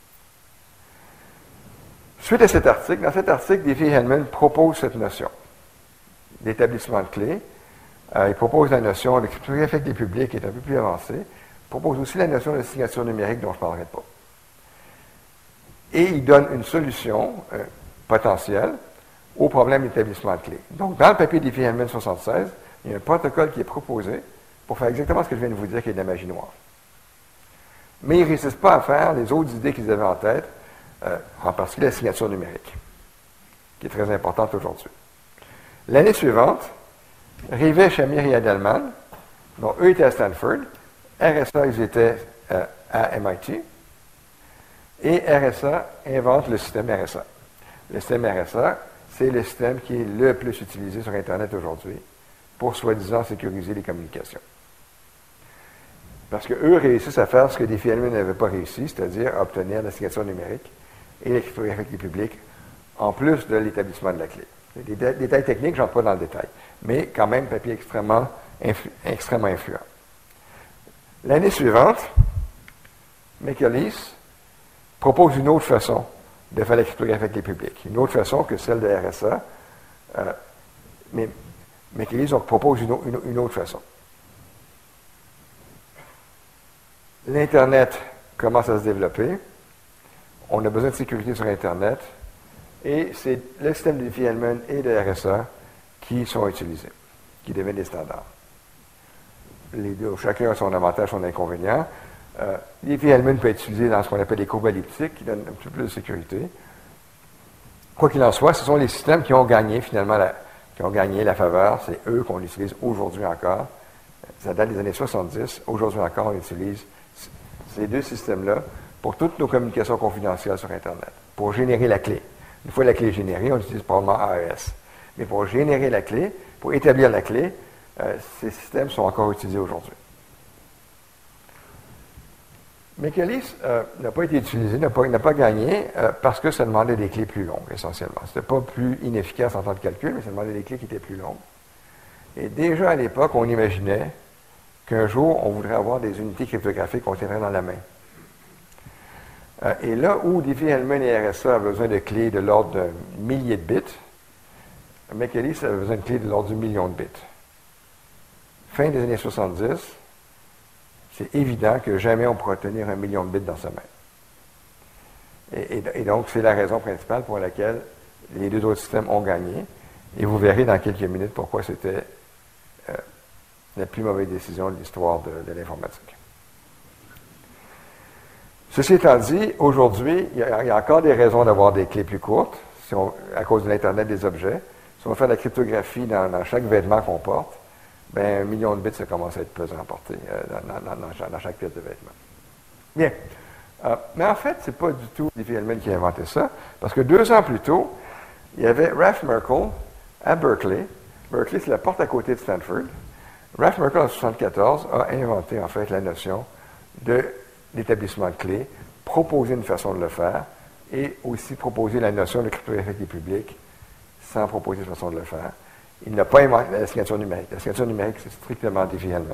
Suite à cet article, dans cet article, Diffie-Hellman propose cette notion d'établissement de clés. Euh, il propose la notion de cryptographie avec les publics qui est un peu plus avancée. Il propose aussi la notion de signature numérique dont je ne parlerai pas. Et il donne une solution euh, potentielle au problème d'établissement de clés. Donc, dans le papier Diffie-Hellman soixante-seize, il y a un protocole qui est proposé pour faire exactement ce que je viens de vous dire, qui est de la magie noire. Mais ils ne réussissent pas à faire les autres idées qu'ils avaient en tête, euh, en particulier la signature numérique, qui est très importante aujourd'hui. L'année suivante, Rivet, Shamir et Edelman, donc eux étaient à Stanford, R S A, ils étaient euh, à M I T, et R S A invente le système R S A. Le système R S A, c'est le système qui est le plus utilisé sur Internet aujourd'hui pour soi-disant sécuriser les communications. Parce qu'eux réussissent à faire ce que Diffie-Hellman n'avait pas réussi, c'est-à-dire à obtenir la signature numérique et l'écriture graphique publique, en plus de l'établissement de la clé. Les détails techniques, je n'entre pas dans le détail, mais quand même, papier extrêmement, influ, extrêmement influent. L'année suivante, Michaelis propose une autre façon de faire l'écriture graphique des publics, une autre façon que celle de R S A, euh, mais Michaelis propose une, une, une autre façon. L'Internet commence à se développer, on a besoin de sécurité sur Internet, et c'est le système de Diffie-Hellman et de R S A qui sont utilisés, qui deviennent des standards. Les deux, chacun a son avantage, son inconvénient. Euh, Diffie-Hellman peut être utilisé dans ce qu'on appelle les courbes elliptiques, qui donnent un petit peu plus de sécurité. Quoi qu'il en soit, ce sont les systèmes qui ont gagné finalement la, qui ont gagné la faveur. C'est eux qu'on utilise aujourd'hui encore. Ça date des années soixante-dix. Aujourd'hui encore, on utilise ces deux systèmes-là pour toutes nos communications confidentielles sur Internet, pour générer la clé. Une fois la clé générée, on utilise probablement A E S. Mais pour générer la clé, pour établir la clé, euh, ces systèmes sont encore utilisés aujourd'hui. Michaelis euh, n'a pas été utilisé, n'a pas, n'a pas gagné, euh, parce que ça demandait des clés plus longues, essentiellement. Ce n'était pas plus inefficace en temps de calcul, mais ça demandait des clés qui étaient plus longues. Et déjà à l'époque, on imaginait qu'un jour, on voudrait avoir des unités cryptographiques qu'on tiendrait dans la main. Euh, et là où Diffie-Hellman et R S A avaient besoin de clés de l'ordre d'un millier de bits, Michaelis avait besoin de clés de l'ordre du million de bits. Fin des années soixante-dix, c'est évident que jamais on pourra tenir un million de bits dans sa main. Et, et, et donc, c'est la raison principale pour laquelle les deux autres systèmes ont gagné. Et vous verrez dans quelques minutes pourquoi c'était euh, la plus mauvaise décision de l'histoire de, de l'informatique. Ceci étant dit, aujourd'hui, il, il y a encore des raisons d'avoir des clés plus courtes, si on, à cause de l'Internet des objets. Si on fait de la cryptographie dans, dans chaque vêtement qu'on porte, ben, un million de bits, ça commence à être pesant à porter euh, dans, dans, dans, dans chaque pièce de vêtement. Bien. Euh, mais en fait, ce n'est pas du tout Diffie-Hellman qui a inventé ça, parce que deux ans plus tôt, il y avait Ralph Merkle à Berkeley. Berkeley, c'est la porte à côté de Stanford. Ralph Merkle, en mille neuf cent soixante-quatorze, a inventé, en fait, la notion de d'établissement de clés, proposer une façon de le faire, et aussi proposer la notion de cryptographie publique sans proposer une façon de le faire. Il n'a pas inventé la signature numérique. La signature numérique, c'est strictement Diffie-Hellman.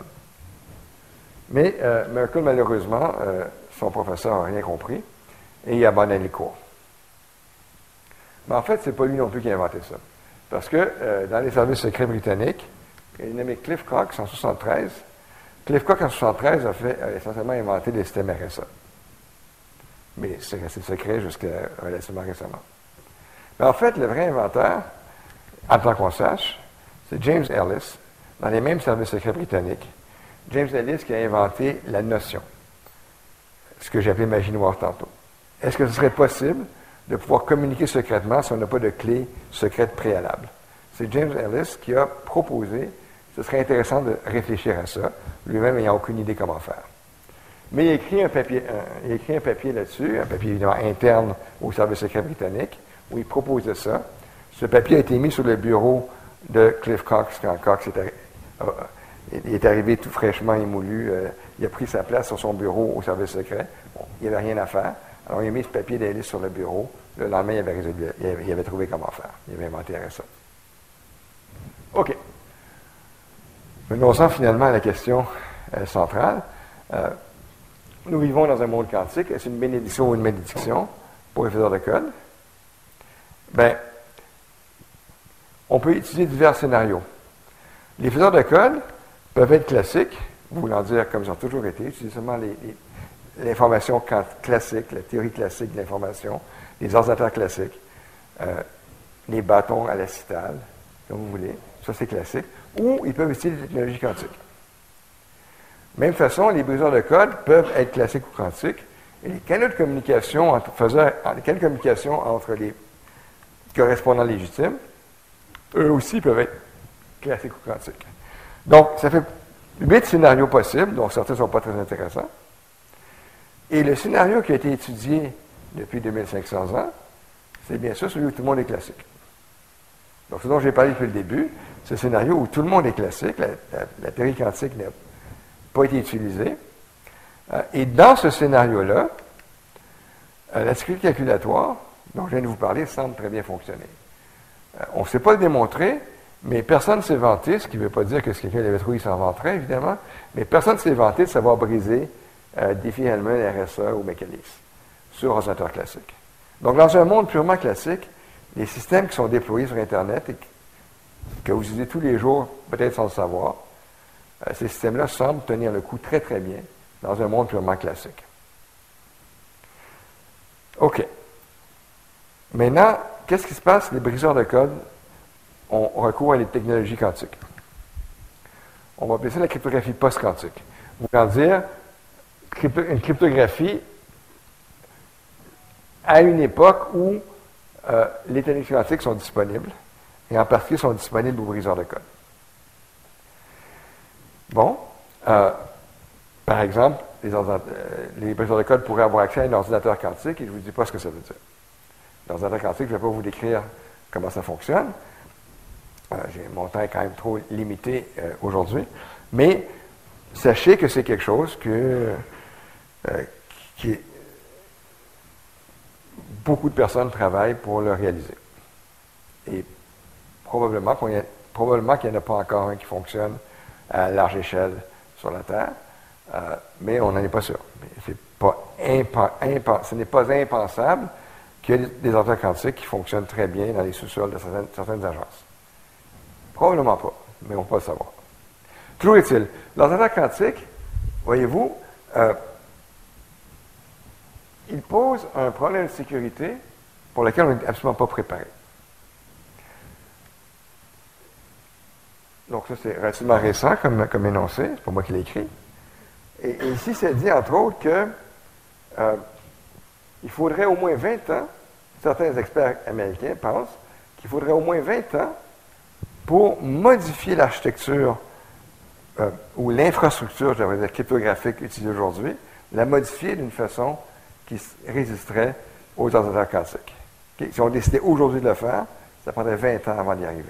Mais euh, Merkle, malheureusement, euh, son professeur n'a rien compris, et il abandonne les cours. Mais en fait, ce n'est pas lui non plus qui a inventé ça. Parce que euh, dans les services secrets britanniques, il y a un nommé Cliff Cox en mille neuf cent soixante-treize. Cliff Cox en mille neuf cent soixante-treize a, fait, a essentiellement inventé les systèmes R S A. Mais c'est resté secret jusqu'à relativement récemment. Mais en fait, le vrai inventeur, en tant qu'on sache, c'est James Ellis, dans les mêmes services secrets britanniques. James Ellis qui a inventé la notion, ce que j'ai appelé magie noire tantôt. Est-ce que ce serait possible de pouvoir communiquer secrètement si on n'a pas de clé secrète préalable? C'est James Ellis qui a proposé, ce serait intéressant de réfléchir à ça, lui-même n'ayant aucune idée comment faire. Mais il a écrit un papier, un, il a écrit un papier là-dessus, un papier évidemment interne au service secret britannique, où il proposait ça. Ce papier a été mis sur le bureau de Cliff Cox quand Cox est, arri- euh, est arrivé tout fraîchement émoulu. Euh, il a pris sa place sur son bureau au service secret. Bon, il n'y avait rien à faire. Alors, il a mis ce papier d'Ellis sur le bureau. Le lendemain, il avait, résolu, il avait, il avait trouvé comment faire. Il avait inventé R S A. OK. Venons-en finalement à la question euh, centrale. Euh, nous vivons dans un monde quantique. Est-ce une bénédiction ou une malédiction pour les faiseurs de code? Bien, on peut utiliser divers scénarios. Les faiseurs de code peuvent être classiques, voulant dire comme ils ont toujours été, utiliser seulement les, les, l'information classique, la théorie classique de l'information, les ordinateurs classiques. Euh, les bâtons à l'acétal, comme vous voulez. Ça, c'est classique. Ou ils peuvent utiliser des technologies quantiques. Même façon, les briseurs de code peuvent être classiques ou quantiques. Et les canaux de communication entre, faisant, les canaux de communication entre les correspondants légitimes, eux aussi peuvent être classiques ou quantiques. Donc, ça fait huit scénarios possibles, dont certains ne sont pas très intéressants. Et le scénario qui a été étudié depuis deux mille cinq cents ans, c'est bien sûr celui où tout le monde est classique. Donc, ce dont j'ai parlé depuis le début, c'est le scénario où tout le monde est classique, la, la, la théorie quantique n'a pas été utilisée. Euh, et dans ce scénario-là, euh, la sécurité calculatoire, dont je viens de vous parler, semble très bien fonctionner. Euh, on ne sait pas le démontrer, mais personne ne s'est vanté, ce qui ne veut pas dire que si quelqu'un l'avait trouvé, il s'en vanterait, évidemment, mais personne ne s'est vanté de savoir briser euh, Diffie-Hellman, R S A ou Mécanisme sur ordinateur classique. Donc, dans un monde purement classique, les systèmes qui sont déployés sur Internet et que vous utilisez tous les jours, peut-être sans le savoir, euh, ces systèmes-là semblent tenir le coup très, très bien dans un monde purement classique. OK. Maintenant, qu'est-ce qui se passe? Les briseurs de code ont recours à des technologies quantiques. On va appeler ça la cryptographie post-quantique. Voulant dire une cryptographie à une époque où euh, les technologies quantiques sont disponibles, et en particulier sont disponibles aux briseurs de code. Bon, euh, par exemple, les, euh, les briseurs de code pourraient avoir accès à un ordinateur quantique, et je ne vous dis pas ce que ça veut dire. L'ordinateur quantique, je ne vais pas vous décrire comment ça fonctionne. Euh, j'ai, mon temps est quand même trop limité euh, aujourd'hui, mais sachez que c'est quelque chose que, euh, qui est beaucoup de personnes travaillent pour le réaliser. Et probablement, qu'on y a, probablement qu'il n'y en a pas encore un qui fonctionne à large échelle sur la Terre, euh, mais on n'en est pas sûr. C'est pas impa, impa, ce n'est pas impensable qu'il y ait des ordinateurs quantiques qui fonctionnent très bien dans les sous-sols de certaines, certaines agences. Probablement pas, mais on peut le savoir. Toujours est-il, l'ordinateur quantique, voyez-vous, euh, il pose un problème de sécurité pour lequel on n'est absolument pas préparé. Donc ça, c'est relativement récent comme, comme énoncé, c'est pas moi qui l'ai écrit. Et, et ici, c'est dit, entre autres, que euh, il faudrait au moins vingt ans, certains experts américains pensent qu'il faudrait au moins vingt ans pour modifier l'architecture euh, ou l'infrastructure, je devrais dire, cryptographique utilisée aujourd'hui, la modifier d'une façon qui résisterait aux ordinateurs quantiques. Okay? Si on décidait aujourd'hui de le faire, ça prendrait vingt ans avant d'y arriver.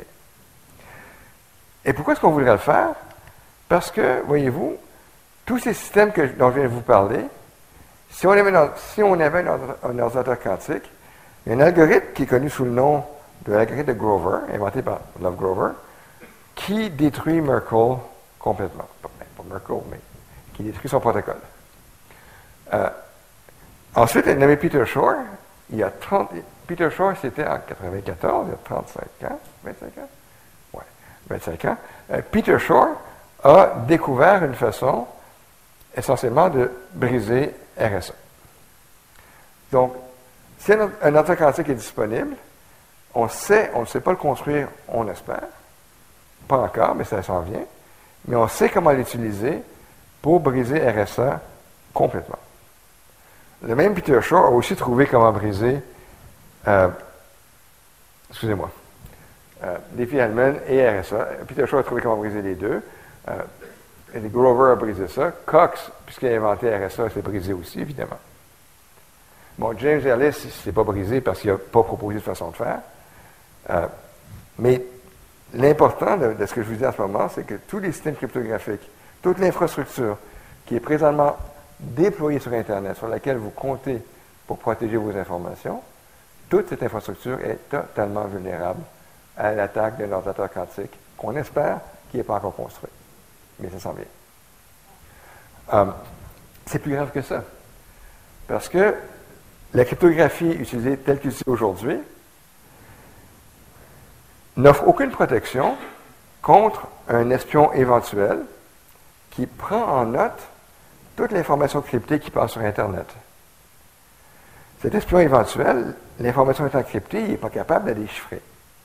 Et pourquoi est-ce qu'on voudrait le faire? Parce que, voyez-vous, tous ces systèmes que, dont je viens de vous parler, si on avait, si on avait un, un ordinateur quantique, il y a un algorithme qui est connu sous le nom de l'algorithme de Grover, inventé par Love Grover, qui détruit Merkle complètement. Pas, pas Merkle, mais qui détruit son protocole. Euh, ensuite, il y avait Peter Shor. Il y a trente, Peter Shor, c'était en quatre-vingt-quatorze, il y a trente-cinq ans, vingt-cinq ans? Oui, vingt-cinq ans. Euh, Peter Shor a découvert une façon essentiellement de briser R S A. Donc, si un, un ordinateur quantique est disponible, on sait, on ne sait pas le construire, on espère. Pas encore, mais ça s'en vient. Mais on sait comment l'utiliser pour briser R S A complètement. Le même Peter Shor a aussi trouvé comment briser, euh, excusez-moi, euh, Diffie-Hellman et R S A. Peter Shor a trouvé comment briser les deux. Euh, et Grover a brisé ça. Cox, puisqu'il a inventé R S A, s'est brisé aussi, évidemment. Bon, James Ellis, il ne s'est pas brisé parce qu'il n'a pas proposé de façon de faire. Euh, mais l'important de, de ce que je vous dis en ce moment, c'est que tous les systèmes cryptographiques, toute l'infrastructure qui est présentement déployée sur Internet, sur laquelle vous comptez pour protéger vos informations, toute cette infrastructure est totalement vulnérable à l'attaque d'un ordinateur quantique qu'on espère qui n'est pas encore construit. Mais ça s'en vient. Euh, c'est plus grave que ça. Parce que la cryptographie utilisée telle qu'utilisée aujourd'hui n'offre aucune protection contre un espion éventuel qui prend en note toute l'information cryptée qui passe sur Internet. Cet espion éventuel, l'information étant cryptée, il n'est pas capable de la déchiffrer.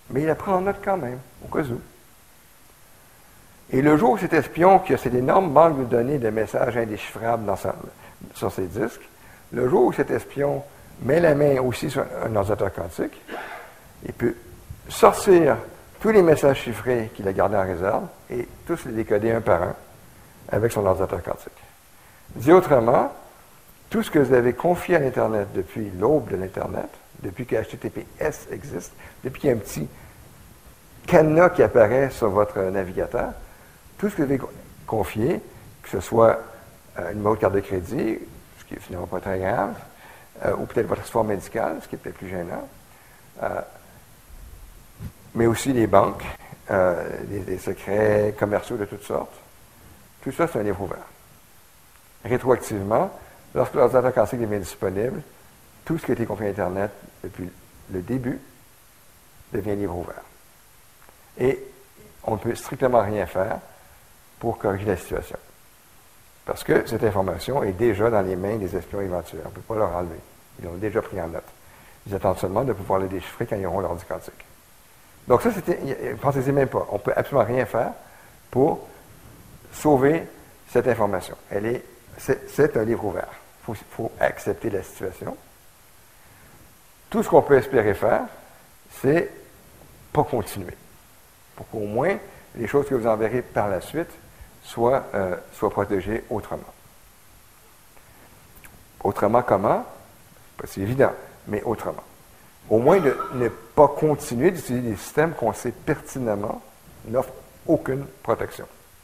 Mais il la prend en note quand même, au cas où. Et le jour où cet espion, qui a cette énorme banque de données de messages indéchiffrables dans sa, sur ses disques, le jour où cet espion met la main aussi sur un ordinateur quantique, il peut sortir tous les messages chiffrés qu'il a gardés en réserve et tous les décoder un par un avec son ordinateur quantique. Dit autrement, tout ce que vous avez confié à l'Internet depuis l'aube de l'Internet, depuis que H T T P S existe, depuis qu'il y a un petit cadenas qui apparaît sur votre navigateur, tout ce que vous avez confié, que ce soit euh, une numéro de carte de crédit, ce qui est finalement pas très grave, euh, ou peut-être votre histoire médicale, ce qui est peut-être plus gênant, euh, mais aussi les banques, euh, des, des secrets commerciaux de toutes sortes. Tout ça, c'est un livre ouvert. Rétroactivement, lorsque l'ordinateur quantique devient disponible, tout ce qui a été confié à Internet depuis le début devient livre ouvert. Et on ne peut strictement rien faire pour corriger la situation. Parce que cette information est déjà dans les mains des espions éventuels. On ne peut pas leur enlever. Ils l'ont déjà pris en note. Ils attendent seulement de pouvoir le déchiffrer quand ils auront l'ordi quantique. Donc ça, c'était, pensez-y même pas. On ne peut absolument rien faire pour sauver cette information. Elle est, c'est, c'est un livre ouvert. Il faut, faut accepter la situation. Tout ce qu'on peut espérer faire, c'est pas continuer. Pour qu'au moins, les choses que vous enverrez par la suite soient, euh, soient protégées autrement. Autrement comment? Pas si évident, mais autrement. Au moins de ne pas continuer d'utiliser des systèmes qu'on sait pertinemment n'offrent aucune protection.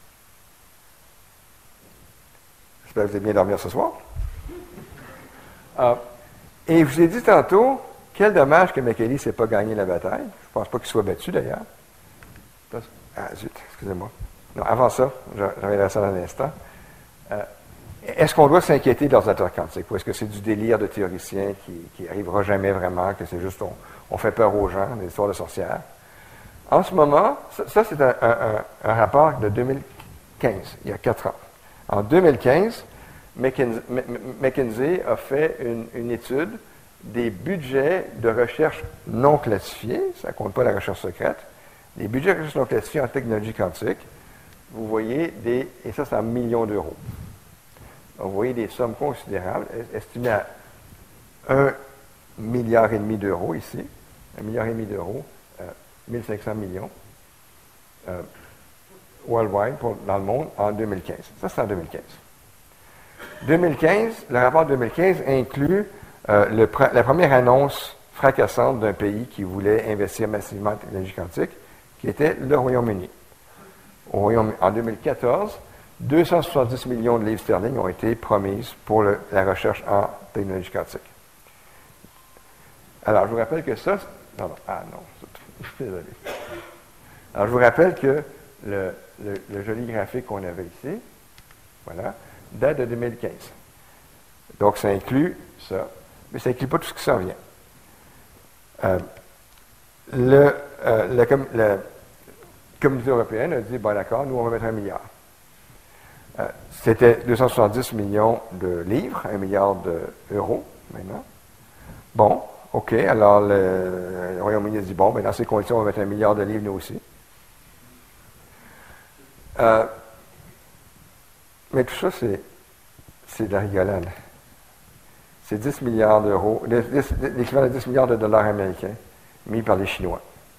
J'espère que vous allez bien dormir ce soir. Ah, et je vous ai dit tantôt, quel dommage que McKinley n'ait pas gagné la bataille. Je ne pense pas qu'il soit battu d'ailleurs. Ah zut, excusez-moi. Non, avant ça, je reviendrai à ça dans un instant. Euh, est-ce qu'on doit s'inquiéter de l'ordinateur quantique? Ou est-ce que c'est du délire de théoricien qui n'arrivera jamais vraiment, que c'est juste on, on fait peur aux gens, des histoires de sorcières? En ce moment, ça, ça c'est un, un, un rapport de deux mille quinze, il y a quatre ans. En deux mille quinze, McKinsey, McKinsey a fait une, une étude des budgets de recherche non classifiés, ça ne compte pas la recherche secrète, des budgets de recherche non classifiés en technologie quantique. Vous voyez des, et ça c'est en millions d'euros. Vous voyez des sommes considérables, estimées à un milliard et demi d'euros ici, un milliard et demi d'euros, euh, mille cinq cents millions, euh, worldwide, pour, dans le monde, en deux mille quinze. Ça, c'est en deux mille quinze. deux mille quinze, le rapport deux mille quinze inclut euh, le, la première annonce fracassante d'un pays qui voulait investir massivement en technologie quantique, qui était le Royaume-Uni. Au Royaume, en deux mille quatorze, deux cent soixante-dix millions de livres sterling ont été promises pour le, la recherche en technologie quantique. Alors, je vous rappelle que ça... Pardon, ah non, je suis désolé. Alors, je vous rappelle que le, le, le joli graphique qu'on avait ici, voilà, date de deux mille quinze. Donc, ça inclut ça, mais ça n'inclut pas tout ce qui s'en vient. Euh, le, euh, la, la communauté européenne a dit, bon d'accord, nous on va mettre un milliard. Euh, c'était deux cent soixante-dix millions de livres, un milliard d'euros maintenant. Bon, OK, alors le, le Royaume-Uni a dit, bon, ben dans ces conditions, on va mettre un milliard de livres nous aussi. Euh, mais tout ça, c'est, c'est de la rigolade. C'est dix milliards d'euros, l'équivalent de dix milliards de dollars américains mis par les Chinois.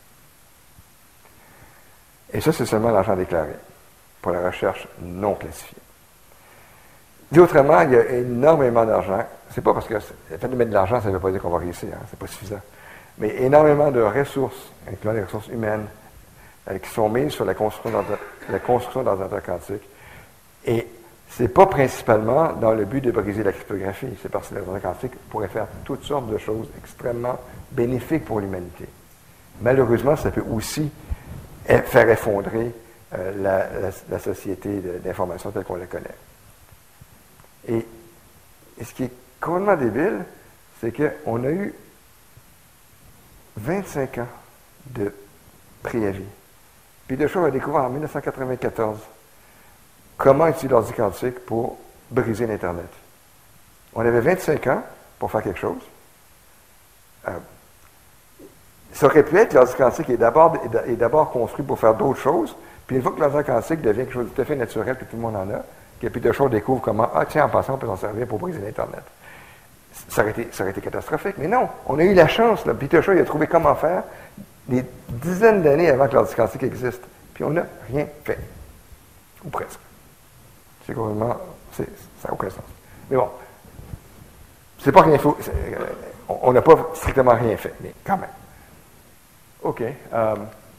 Et ça, c'est seulement l'argent déclaré pour la recherche non classifiée. Dit autrement, il y a énormément d'argent. C'est pas parce que le fait de mettre de l'argent, ça ne veut pas dire qu'on va réussir, hein, c'est pas suffisant. Mais énormément de ressources, incluant les ressources humaines, euh, qui sont mises sur la construction d'ordinateurs quantiques. Et c'est pas principalement dans le but de briser la cryptographie, c'est parce que l'ordinateur quantique pourrait faire toutes sortes de choses extrêmement bénéfiques pour l'humanité. Malheureusement, ça peut aussi faire effondrer euh, la, la, la société d'information telle qu'on la connaît. Et, et ce qui est complètement débile, c'est qu'on a eu vingt-cinq ans de préavis. Puis de choses a découvert en dix-neuf cent quatre-vingt-quatorze comment utiliser l'ordi quantique pour briser l'Internet. On avait vingt-cinq ans pour faire quelque chose. Euh, ça aurait pu être que l'ordinateur quantique est d'abord, est d'abord construit pour faire d'autres choses, puis une fois que l'ordinateur quantique devient quelque chose de tout à fait naturel, que tout le monde en a, que Peter Shaw découvre comment, ah tiens, en passant, on peut s'en servir pour briser l'Internet. Ça aurait, été, ça aurait été catastrophique. Mais non, on a eu la chance. Là. Peter Shaw il a trouvé comment faire des dizaines d'années avant que l'ordinateur quantique existe. Puis on n'a rien fait. Ou presque. C'est complètement... C'est, ça n'a aucun sens. Mais bon, c'est pas rien fait. Euh, on n'a pas strictement rien fait, mais quand même. OK. Euh,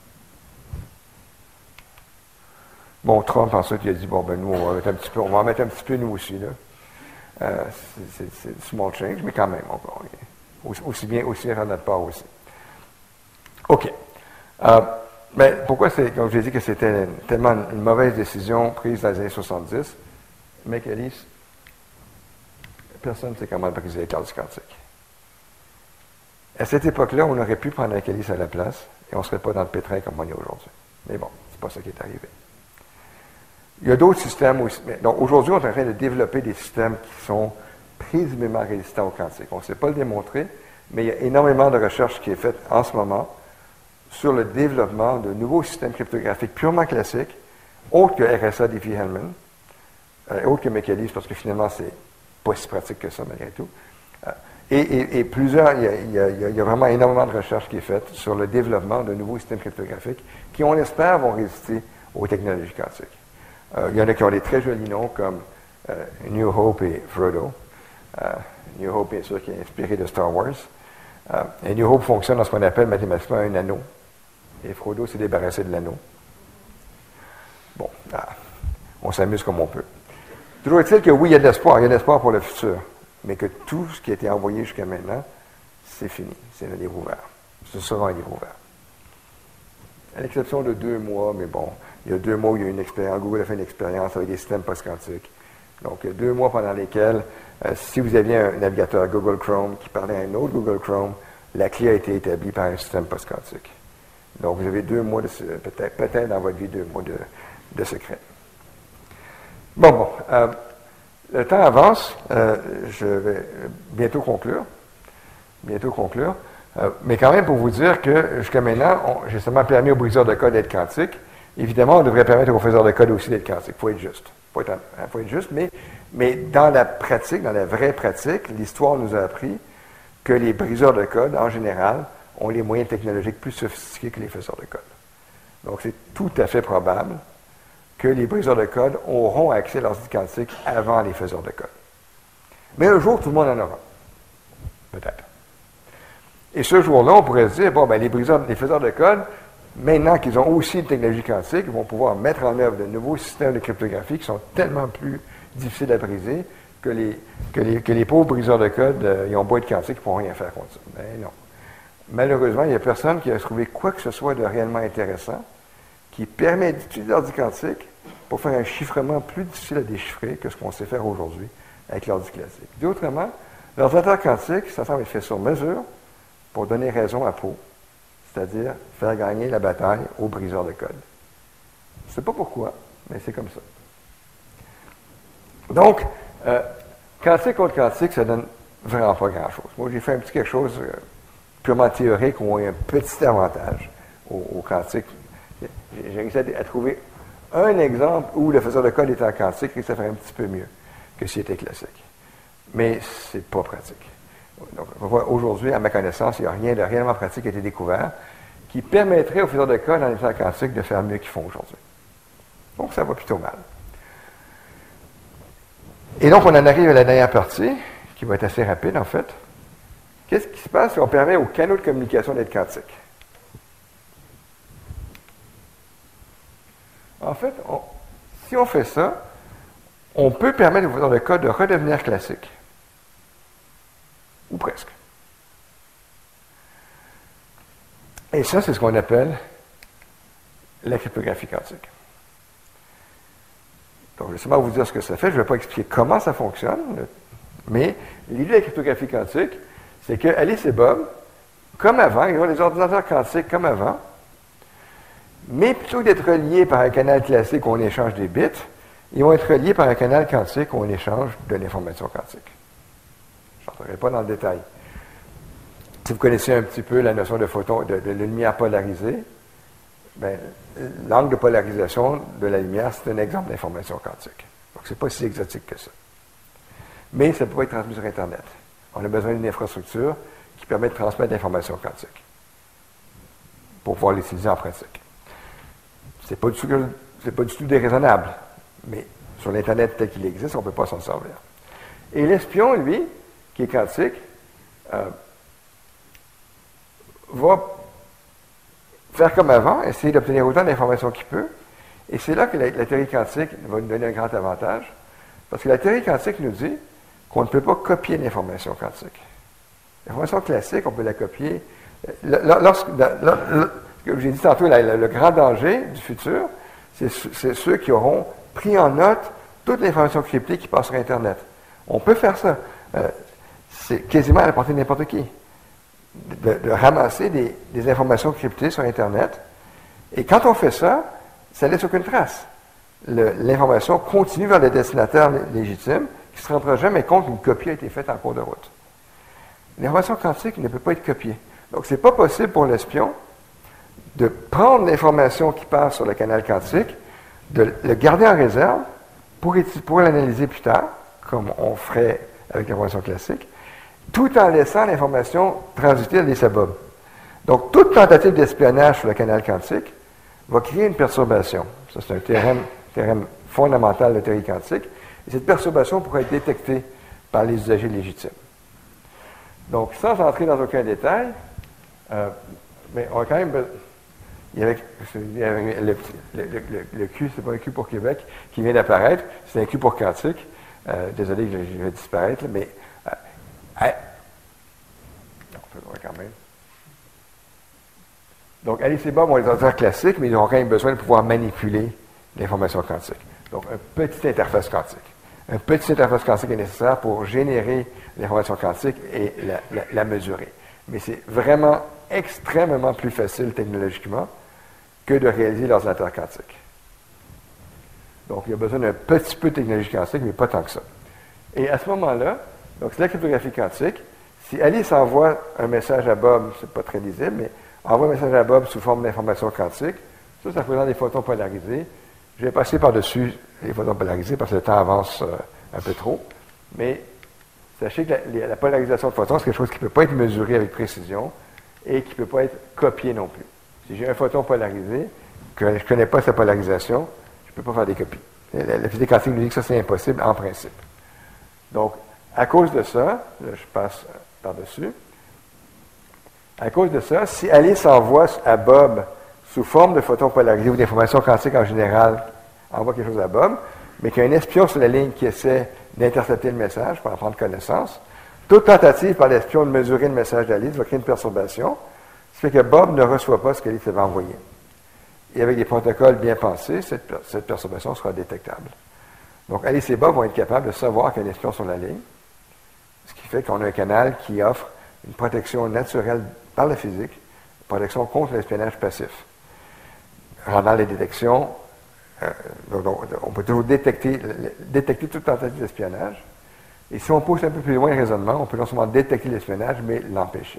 bon, Trump, ensuite, il a dit, bon, ben nous, on va, mettre un petit peu, on va en mettre un petit peu, nous aussi, là. Euh, c'est, c'est, c'est small change, mais quand même, on, on, aussi, aussi bien, aussi bien faire notre part aussi. OK. Euh, mais pourquoi c'est, comme je l'ai dit, que c'était une, tellement une, une mauvaise décision prise dans les années soixante-dix, Michaelis, personne ne sait comment briser les classes quantiques. À cette époque-là, on aurait pu prendre Michaelis à la place et on ne serait pas dans le pétrin comme on est aujourd'hui. Mais bon, c'est pas ça qui est arrivé. Il y a d'autres systèmes aussi. Donc, aujourd'hui, on est en train de développer des systèmes qui sont présumément résistants au quantique. On ne sait pas le démontrer, mais il y a énormément de recherche qui est faite en ce moment sur le développement de nouveaux systèmes cryptographiques purement classiques, autres que R S A Diffie-Hellman, euh, autres que Michaelis, parce que finalement, c'est pas si pratique que ça, malgré tout. Euh, et, et, et plusieurs, il y, a, il, y a, il y a vraiment énormément de recherche qui est faite sur le développement de nouveaux systèmes cryptographiques qui, on espère, vont résister aux technologies quantiques. Euh, il y en a qui ont des très jolis noms comme euh, New Hope et Frodo. Euh, New Hope, bien sûr, qui est inspiré de Star Wars. Euh, et New Hope fonctionne dans ce qu'on appelle mathématiquement un anneau. Et Frodo s'est débarrassé de l'anneau. Bon, ah, on s'amuse comme on peut. Toujours est-il que oui, il y a de l'espoir, il y a de l'espoir pour le futur. Mais que tout ce qui a été envoyé jusqu'à maintenant, c'est fini. C'est un livre ouvert. Ce sera un livre ouvert. À l'exception de deux mois, mais bon, il y a deux mois où il y a une expérience, Google a fait une expérience avec des systèmes post-quantiques. Donc, il y a deux mois pendant lesquels, euh, si vous aviez un navigateur Google Chrome qui parlait à un autre Google Chrome, la clé a été établie par un système post-quantique. Donc, vous avez deux mois, de, peut-être, peut-être dans votre vie, deux mois de, de secret. Bon, bon. Euh, le temps avance. Euh, je vais bientôt conclure. Bientôt conclure. Euh, mais quand même, pour vous dire que jusqu'à maintenant, on, j'ai seulement permis aux briseurs de code d'être quantiques. Évidemment, on devrait permettre aux faiseurs de code aussi d'être quantiques. Il faut être juste. Il faut être, hein, faut être juste, mais, mais dans la pratique, dans la vraie pratique, l'histoire nous a appris que les briseurs de code, en général, ont les moyens technologiques plus sophistiqués que les faiseurs de code. Donc, c'est tout à fait probable que les briseurs de code auront accès à l'ordinateur quantique avant les faiseurs de code. Mais un jour, tout le monde en aura. Peut-être. Et ce jour-là, on pourrait se dire, bon, ben, les briseurs, les faiseurs de code, maintenant qu'ils ont aussi une technologie quantique, ils vont pouvoir mettre en œuvre de nouveaux systèmes de cryptographie qui sont tellement plus difficiles à briser que les, que les, que les pauvres briseurs de code, euh, ils ont beau être quantiques, ils ne pourront rien faire contre ça. Ben non. Malheureusement, il n'y a personne qui a trouvé quoi que ce soit de réellement intéressant qui permet d'utiliser l'ordi quantique pour faire un chiffrement plus difficile à déchiffrer que ce qu'on sait faire aujourd'hui avec l'ordi classique. Dit autrement, l'ordinateur quantique, ça semble être fait sur mesure pour donner raison à Poe, c'est-à-dire faire gagner la bataille aux briseurs de code. Je ne sais pas pourquoi, mais c'est comme ça. Donc, euh, quantique contre quantique, ça donne vraiment pas grand-chose. Moi, j'ai fait un petit quelque chose euh, purement théorique où il y a un petit avantage au, au quantique. J'ai réussi à, à trouver un exemple où le faiseur de code était en quantique et ça ferait un petit peu mieux que s'il était classique. Mais c'est pas pratique. Donc, aujourd'hui, à ma connaissance, il n'y a rien de réellement pratique qui a été découvert qui permettrait aux faiseurs de code en étant quantique de faire mieux qu'ils font aujourd'hui. Donc, ça va plutôt mal. Et donc, on en arrive à la dernière partie, qui va être assez rapide, en fait. Qu'est-ce qui se passe si on permet aux canaux de communication d'être quantiques? En fait, on, si on fait ça, on peut permettre aux faiseurs de code de redevenir classiques. Ou presque. Et ça, c'est ce qu'on appelle la cryptographie quantique. Donc, je vais seulement vous dire ce que ça fait. Je ne vais pas expliquer comment ça fonctionne, mais l'idée de la cryptographie quantique, c'est que Alice et Bob, comme avant, ils ont des ordinateurs quantiques comme avant, mais plutôt que d'être reliés par un canal classique où on échange des bits, ils vont être reliés par un canal quantique où on échange de l'information quantique. Je n'entrerai pas dans le détail. si vous connaissez un petit peu la notion de photon, de, de lumière polarisée, ben, l'angle de polarisation de la lumière, c'est un exemple d'information quantique. Donc, ce n'est pas si exotique que ça. Mais ça peut être transmis sur Internet. On a besoin d'une infrastructure qui permet de transmettre l'information quantique pour pouvoir l'utiliser en pratique. Ce n'est pas, pas du tout déraisonnable, mais sur l'Internet tel qu'il existe, on ne peut pas s'en servir. Et l'espion, lui, qui est quantique, euh, va faire comme avant, essayer d'obtenir autant d'informations qu'il peut, et c'est là que la, la théorie quantique va nous donner un grand avantage, parce que la théorie quantique nous dit qu'on ne peut pas copier l'information quantique. L'information classique, on peut la copier. Lorsque, comme j'ai dit tantôt, la, la, le grand danger du futur, c'est, c'est ceux qui auront pris en note toute l'information cryptée qui passe sur Internet. On peut faire ça. Euh, c'est quasiment à la portée de n'importe qui. De, de ramasser des, des informations cryptées sur Internet. Et quand on fait ça, ça ne laisse aucune trace. Le, l'information continue vers le destinataire légitime, qui ne se rendra jamais compte qu'une copie a été faite en cours de route. L'information quantique ne peut pas être copiée. Donc, ce n'est pas possible pour l'espion de prendre l'information qui passe sur le canal quantique, de le garder en réserve pour, pour l'analyser plus tard, comme on ferait avec l'information classique, tout en laissant l'information transiter dans des sabots. Donc, toute tentative d'espionnage sur le canal quantique va créer une perturbation. Ça, c'est un théorème, théorème fondamental de théorie quantique. Et cette perturbation pourrait être détectée par les usagers légitimes. Donc, sans entrer dans aucun détail, euh, mais on a quand même... Il y avait, il y avait le, le, le, le Q, c'est pas un Q pour Québec, qui vient d'apparaître, c'est un Q pour quantique. Euh, désolé que je, je vais disparaître, là, mais... Euh, à, on peut le voir quand même. Donc, Alice et Bob ont les ordinateurs classiques, mais ils ont quand même besoin de pouvoir manipuler l'information quantique. Donc, une petite interface quantique. Une petite interface quantique est nécessaire pour générer l'information quantique et la, la, la mesurer. Mais c'est vraiment extrêmement plus facile technologiquement que de réaliser l'ordinateur quantique. Donc, il y a besoin d'un petit peu de technologie quantique, mais pas tant que ça. Et à ce moment-là, donc c'est la cryptographie quantique. Si Alice envoie un message à Bob, c'est pas très lisible, mais envoie un message à Bob sous forme d'information quantique, ça, ça représente des photons polarisés. Je vais passer par-dessus les photons polarisés parce que le temps avance euh, un peu trop. Mais sachez que la, la polarisation de photons, c'est quelque chose qui ne peut pas être mesuré avec précision et qui ne peut pas être copié non plus. Si j'ai un photon polarisé, que je ne connais pas sa polarisation, je ne peux pas faire des copies. La, la physique quantique nous dit que ça, c'est impossible en principe. Donc, à cause de ça, là, je passe par-dessus, à cause de ça, si Alice envoie à Bob sous forme de photons polarisés ou d'informations quantiques en général, envoie quelque chose à Bob, mais qu'il y a un espion sur la ligne qui essaie d'intercepter le message pour en prendre connaissance, toute tentative par l'espion de mesurer le message d'Alice va créer une perturbation, ce qui fait que Bob ne reçoit pas ce qu'Alice avait envoyé. Et avec des protocoles bien pensés, cette, cette perturbation sera détectable. Donc, Alice et Bob vont être capables de savoir qu'il y a un espion sur la ligne, ce qui fait qu'on a un canal qui offre une protection naturelle par la physique, une protection contre l'espionnage passif, rendant les détections, euh, donc, on peut toujours détecter, détecter toute tentative d'espionnage, et si on pousse un peu plus loin le raisonnement, on peut non seulement détecter l'espionnage, mais l'empêcher.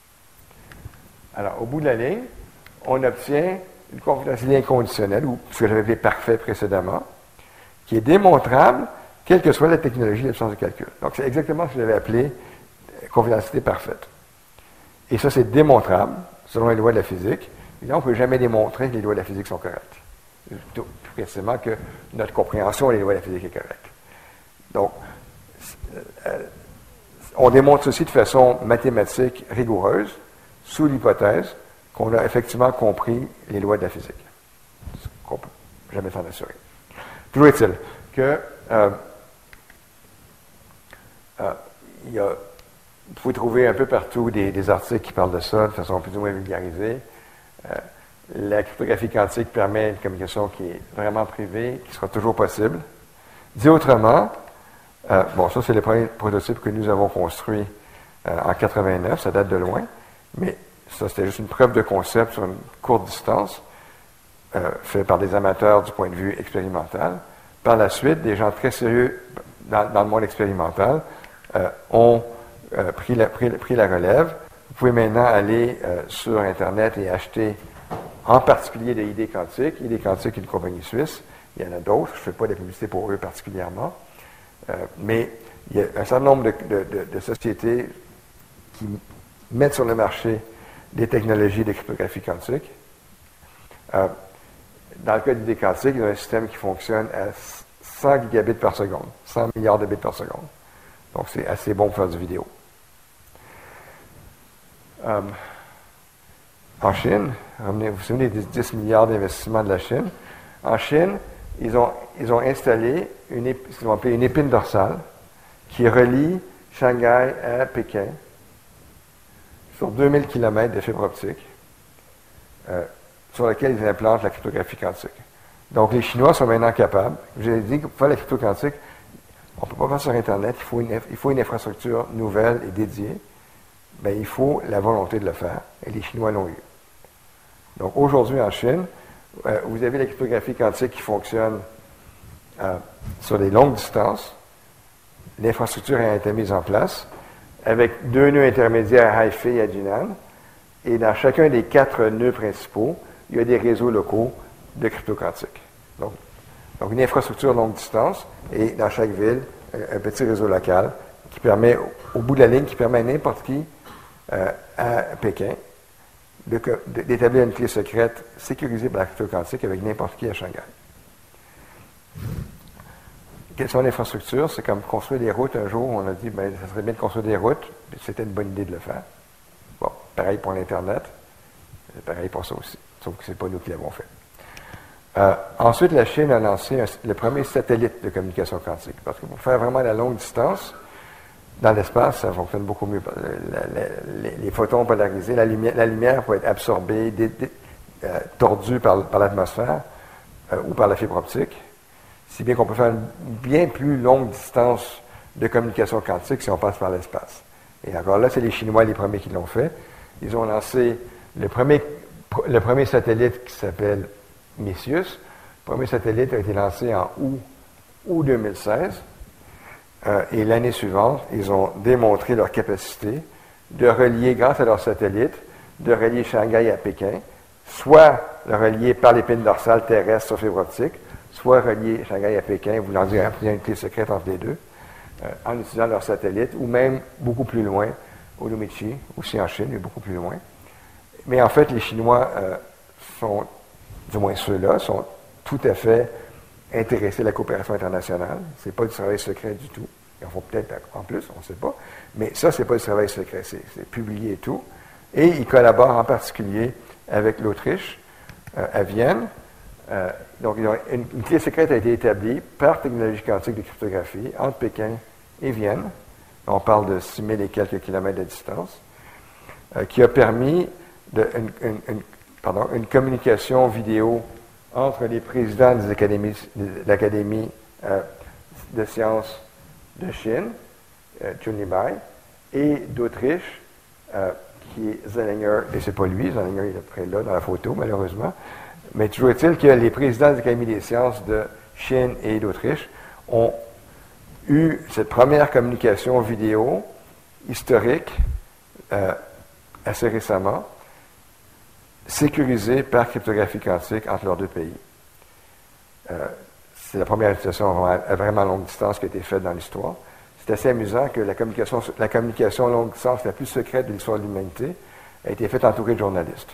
Alors, au bout de la ligne, on obtient une confidentialité inconditionnelle, ou ce que j'avais appelé parfait précédemment, qui est démontrable, quelle que soit la technologie de l'absence de calcul. Donc, c'est exactement ce que j'avais appelé confidentialité parfaite. Et ça, c'est démontrable, selon les lois de la physique. Et là, on ne peut jamais démontrer que les lois de la physique sont correctes. Tout plus précisément que notre compréhension des lois de la physique est correcte. Donc, euh, on démontre ceci de façon mathématique rigoureuse, sous l'hypothèse qu'on a effectivement compris les lois de la physique. Ce qu'on ne peut jamais s'en assurer. Toujours est-il que euh, euh, il y a, vous pouvez trouver un peu partout des, des articles qui parlent de ça de façon plus ou moins vulgarisée. Euh, la cryptographie quantique permet une communication qui est vraiment privée, qui sera toujours possible. Dit autrement, euh, bon, ça c'est le premier prototype que nous avons construit euh, en quatre-vingt-neuf, ça date de loin, mais ça c'était juste une preuve de concept sur une courte distance, euh, fait par des amateurs du point de vue expérimental. Par la suite, des gens très sérieux dans, dans le monde expérimental euh, ont euh, pris, la, pris, pris la relève. Vous pouvez maintenant aller euh, sur Internet et acheter en particulier de I D Quantique. I D Quantique est une compagnie suisse. Il y en a d'autres. Je ne fais pas de publicité pour eux particulièrement. Euh, mais il y a un certain nombre de, de, de, de sociétés qui mettent sur le marché des technologies de cryptographie quantique. Euh, dans le cas d'I D Quantique, il y a un système qui fonctionne à cent gigabits par seconde, cent milliards de bits par seconde. Donc, c'est assez bon pour faire du vidéo. Euh, en Chine, vous vous souvenez des dix milliards d'investissements de la Chine. En Chine, ils ont, ils ont installé une, ce qu'ils ont appelé une épine dorsale qui relie Shanghai à Pékin sur deux mille kilomètres de fibre optique euh, sur laquelle ils implantent la cryptographie quantique. Donc, les Chinois sont maintenant capables. J'ai dit que pour faire la crypto quantique, on ne peut pas faire sur Internet, il faut, une, il faut une infrastructure nouvelle et dédiée. Bien, il faut la volonté de le faire, et les Chinois l'ont eu. Donc, aujourd'hui, en Chine, euh, vous avez la cryptographie quantique qui fonctionne euh, sur des longues distances. L'infrastructure a été mise en place avec deux nœuds intermédiaires à Haifei et à Jinan. Et dans chacun des quatre nœuds principaux, il y a des réseaux locaux de crypto quantique. Donc, donc une infrastructure longue distance et dans chaque ville, un, un petit réseau local qui permet, au bout de la ligne, qui permet à n'importe qui euh, à Pékin de, de, d'établir une clé secrète sécurisée par la crypto quantique avec n'importe qui à Shanghai. Quelles sont les infrastructures? C'est comme construire des routes. Un jour, on a dit, bien, ça serait bien de construire des routes. C'était une bonne idée de le faire. Bon, pareil pour l'Internet. C'est pareil pour ça aussi. Sauf que ce n'est pas nous qui l'avons fait. Euh, ensuite, la Chine a lancé un, le premier satellite de communication quantique. Parce que pour faire vraiment la longue distance, dans l'espace, ça fonctionne beaucoup mieux. La, la, les, les photons polarisés, la lumière, la lumière peut être absorbée, dé, dé, euh, tordue par, par l'atmosphère euh, ou par la fibre optique. Si bien qu'on peut faire une bien plus longue distance de communication quantique si on passe par l'espace. Et encore là, c'est les Chinois les premiers qui l'ont fait. Ils ont lancé le premier, le premier satellite qui s'appelle Messius. Le premier satellite a été lancé en août, août deux mille seize. Euh, et l'année suivante, ils ont démontré leur capacité de relier, grâce à leur satellite, de relier Shanghai à Pékin, soit le relier par l'épine dorsale terrestre sur fibre optique, soit relier Shanghai à Pékin, voulant dire qu'il y a une clé secrète entre les deux, euh, en utilisant leur satellite, ou même beaucoup plus loin, au Urumqi, aussi en Chine, mais beaucoup plus loin. Mais en fait, les Chinois euh, sont, du moins ceux-là, sont tout à fait intéressés à la coopération internationale. Ce n'est pas du travail secret du tout. Ils en font peut-être en plus, on ne sait pas. Mais ça, ce n'est pas du travail secret, c'est, c'est publié et tout. Et ils collaborent en particulier avec l'Autriche, euh, à Vienne. Euh, donc, une, une clé secrète a été établie par technologie quantique de cryptographie entre Pékin et Vienne. On parle de six mille et quelques kilomètres de distance, euh, qui a permis de, une, une, une, pardon, une communication vidéo entre les présidents des académies, de l'Académie euh, de sciences de Chine, euh, Chun Libai, et d'Autriche, euh, qui est Zellinger, et c'est pas lui, Zellinger il est près là dans la photo, malheureusement. Mais toujours est-il que les présidents des académies des sciences de Chine et d'Autriche ont eu cette première communication vidéo historique euh, assez récemment, sécurisée par cryptographie quantique entre leurs deux pays. Euh, c'est la première utilisation à vraiment longue distance qui a été faite dans l'histoire. C'est assez amusant que la communication, la communication à longue distance la plus secrète de l'histoire de l'humanité a été faite entourée de journalistes.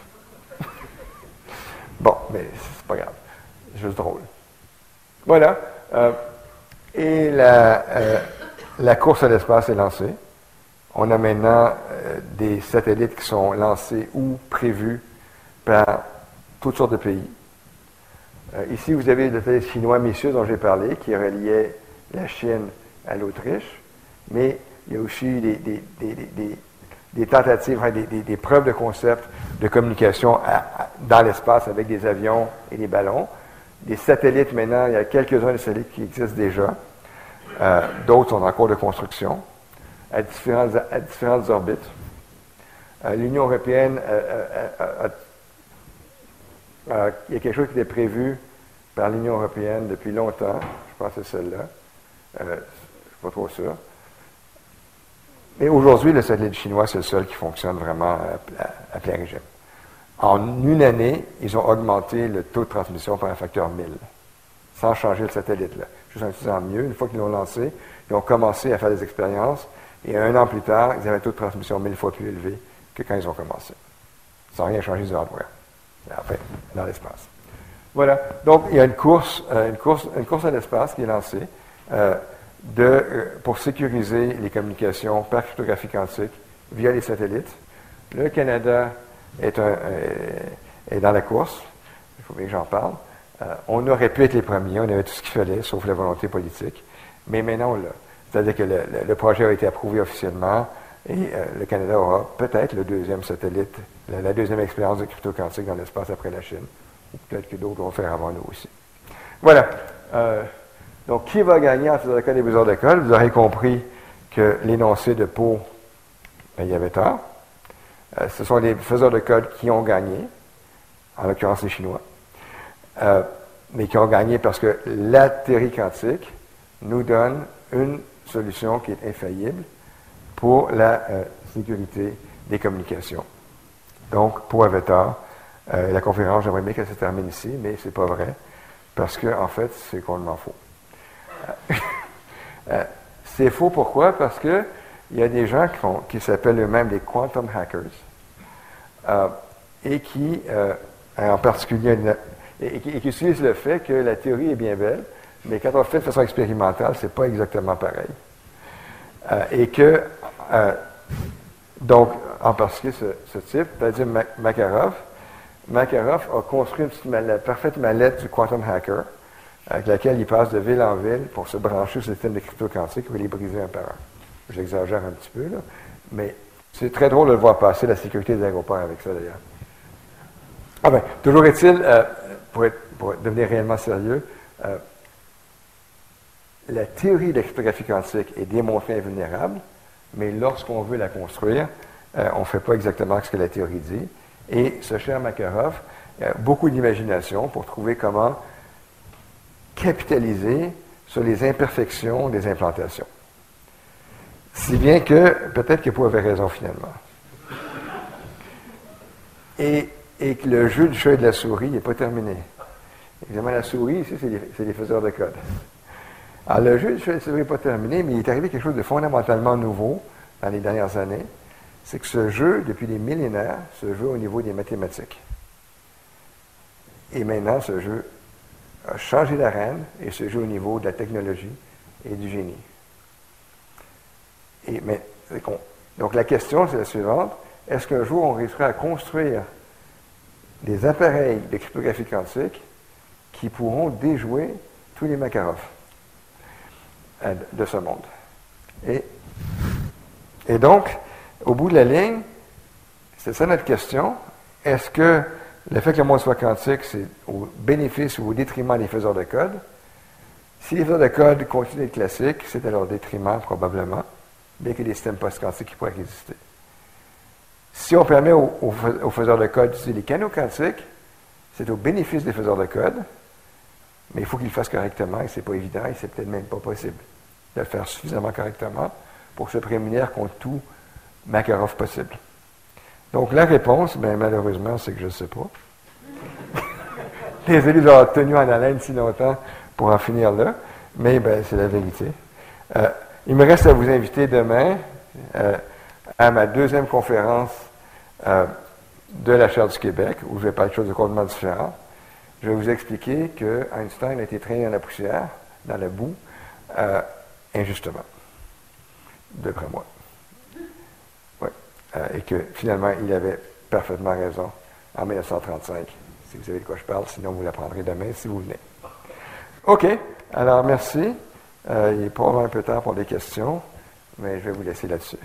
Bon, mais c'est pas grave. C'est juste drôle. Voilà. Euh, et la, euh, la course à l'espace est lancée. On a maintenant euh, des satellites qui sont lancés ou prévus par toutes sortes de pays. Euh, ici, vous avez le satellite chinois Messius dont j'ai parlé, qui reliait la Chine à l'Autriche, mais il y a aussi des, des, des, des, des tentatives, des, des, des preuves de concept de communication à, à, dans l'espace avec des avions et des ballons. Des satellites maintenant, il y a quelques-uns des satellites qui existent déjà. Euh, d'autres sont en cours de construction à différentes, à différentes orbites. Euh, L'Union européenne euh, euh, a Euh, il y a quelque chose qui était prévu par l'Union européenne depuis longtemps. Je pense que c'est celle-là. Euh, je ne suis pas trop sûr. Mais aujourd'hui, le satellite chinois, c'est le seul qui fonctionne vraiment à, à, à plein régime. En une année, ils ont augmenté le taux de transmission par un facteur mille, sans changer le satellite. Là. Juste en utilisant mieux, une fois qu'ils l'ont lancé, ils ont commencé à faire des expériences, et un an plus tard, ils avaient un taux de transmission mille fois plus élevé que quand ils ont commencé, sans rien changer du hardware. Après, dans l'espace. Voilà. Donc, il y a une course, euh, une course, une course à l'espace qui est lancée euh, de, euh, pour sécuriser les communications par cryptographie quantique via les satellites. Le Canada est, un, euh, est dans la course. Il faut bien que j'en parle. Euh, on aurait pu être les premiers, on avait tout ce qu'il fallait, sauf la volonté politique. Mais maintenant, on l'a. C'est-à-dire que le, le, le projet a été approuvé officiellement et euh, le Canada aura peut-être le deuxième satellite, la, la deuxième expérience de crypto quantique dans l'espace après la Chine. Ou peut-être que d'autres vont faire avant nous aussi. Voilà. Euh, donc, qui va gagner en faisant le cas des beaux-arts d'école? Vous aurez compris que l'énoncé de Pau, ben, il y avait tort. Euh, ce sont les faiseurs de code qui ont gagné, en l'occurrence les Chinois, euh, mais qui ont gagné parce que la théorie quantique nous donne une solution qui est infaillible pour la euh, sécurité des communications. Donc, Pau avait tort. Euh, la conférence, j'aimerais bien qu'elle se termine ici, mais c'est pas vrai, parce que en fait, c'est complètement faux. euh, c'est faux pourquoi? Parce que il y a des gens qui, font, qui s'appellent eux-mêmes des quantum hackers, euh, et qui, euh, en particulier, et, et, qui, et qui utilisent le fait que la théorie est bien belle, mais quand on le fait de façon expérimentale, c'est pas exactement pareil. Euh, et que, euh, donc, en particulier ce, ce type, c'est-à-dire Makarov, Makarov a construit une petite mallette, la parfaite mallette du quantum hacker, avec laquelle il passe de ville en ville pour se brancher sur le système de crypto quantique et les briser un par un. J'exagère un petit peu, là, mais c'est très drôle de le voir passer, la sécurité des aéroports avec ça, d'ailleurs. Ah bien, toujours est-il, euh, pour, être, pour devenir réellement sérieux, euh, la théorie de la cryptographie quantique est démontrée invulnérable, mais lorsqu'on veut la construire, euh, on ne fait pas exactement ce que la théorie dit. Et ce cher Makarov a beaucoup d'imagination pour trouver comment capitaliser sur les imperfections des implantations. Si bien que, peut-être que Pau avait raison finalement. Et, et que le jeu du chat et de la souris n'est pas terminé. Évidemment, la souris, ici, c'est les, c'est les faiseurs de code. Alors, le jeu du chat et de la souris n'est pas terminé, mais il est arrivé quelque chose de fondamentalement nouveau dans les dernières années. C'est que ce jeu, depuis des millénaires, se joue au niveau des mathématiques. Et maintenant, ce jeu a changé d'arène et se joue au niveau de la technologie et du génie. Et, mais, donc la question, c'est la suivante. Est-ce qu'un jour, on réussira à construire des appareils de cryptographie quantique qui pourront déjouer tous les Makarov euh, de ce monde? Et, et donc, au bout de la ligne, c'est ça notre question. Est-ce que le fait que le monde soit quantique, c'est au bénéfice ou au détriment des faiseurs de code? Si les faiseurs de code continuent d'être classiques, c'est à leur détriment probablement, bien qu'il y ait des systèmes post-quantiques qui pourraient exister. Si on permet aux, aux, aux faiseurs de code d'utiliser les canaux quantiques, c'est au bénéfice des faiseurs de code, mais il faut qu'ils le fassent correctement, et ce n'est pas évident, et c'est peut-être même pas possible de le faire suffisamment correctement pour se prémunir contre tout Makarov possible. Donc, la réponse, ben, malheureusement, c'est que je ne sais pas. Les élus ont tenu en haleine si longtemps pour en finir là, mais ben, c'est la vérité. Euh, il me reste à vous inviter demain euh, à ma deuxième conférence euh, de la Chaire du Québec, où je vais parler de choses de complètement différentes. Je vais vous expliquer que Einstein a été traîné dans la poussière, dans la boue, euh, injustement, d'après moi. Oui. Euh, et que finalement, il avait parfaitement raison en mille neuf cent trente-cinq. Si vous savez de quoi je parle, sinon vous l'apprendrez demain si vous venez. OK. Alors, merci. Euh, il est probablement un peu tard pour des questions, mais je vais vous laisser là-dessus.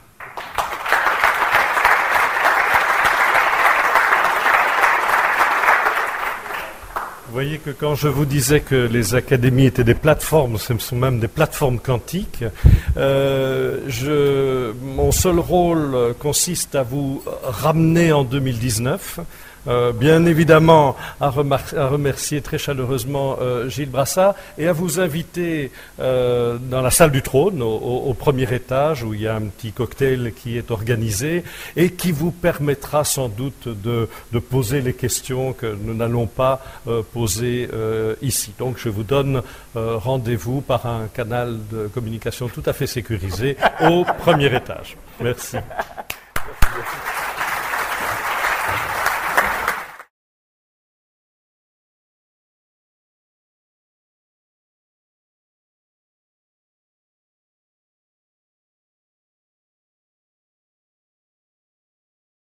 Vous voyez que quand je vous disais que les académies étaient des plateformes, ce sont même des plateformes quantiques, euh, je, mon seul rôle consiste à vous ramener en deux mille dix-neuf euh, bien évidemment à, à remercier très chaleureusement euh, Gilles Brassard et à vous inviter euh, dans la salle du trône, au, au, au premier étage, où il y a un petit cocktail qui est organisé et qui vous permettra sans doute de, de poser les questions que nous n'allons pas euh, poser euh, ici. Donc je vous donne euh, rendez-vous par un canal de communication tout à fait sécurisé au premier étage. Merci.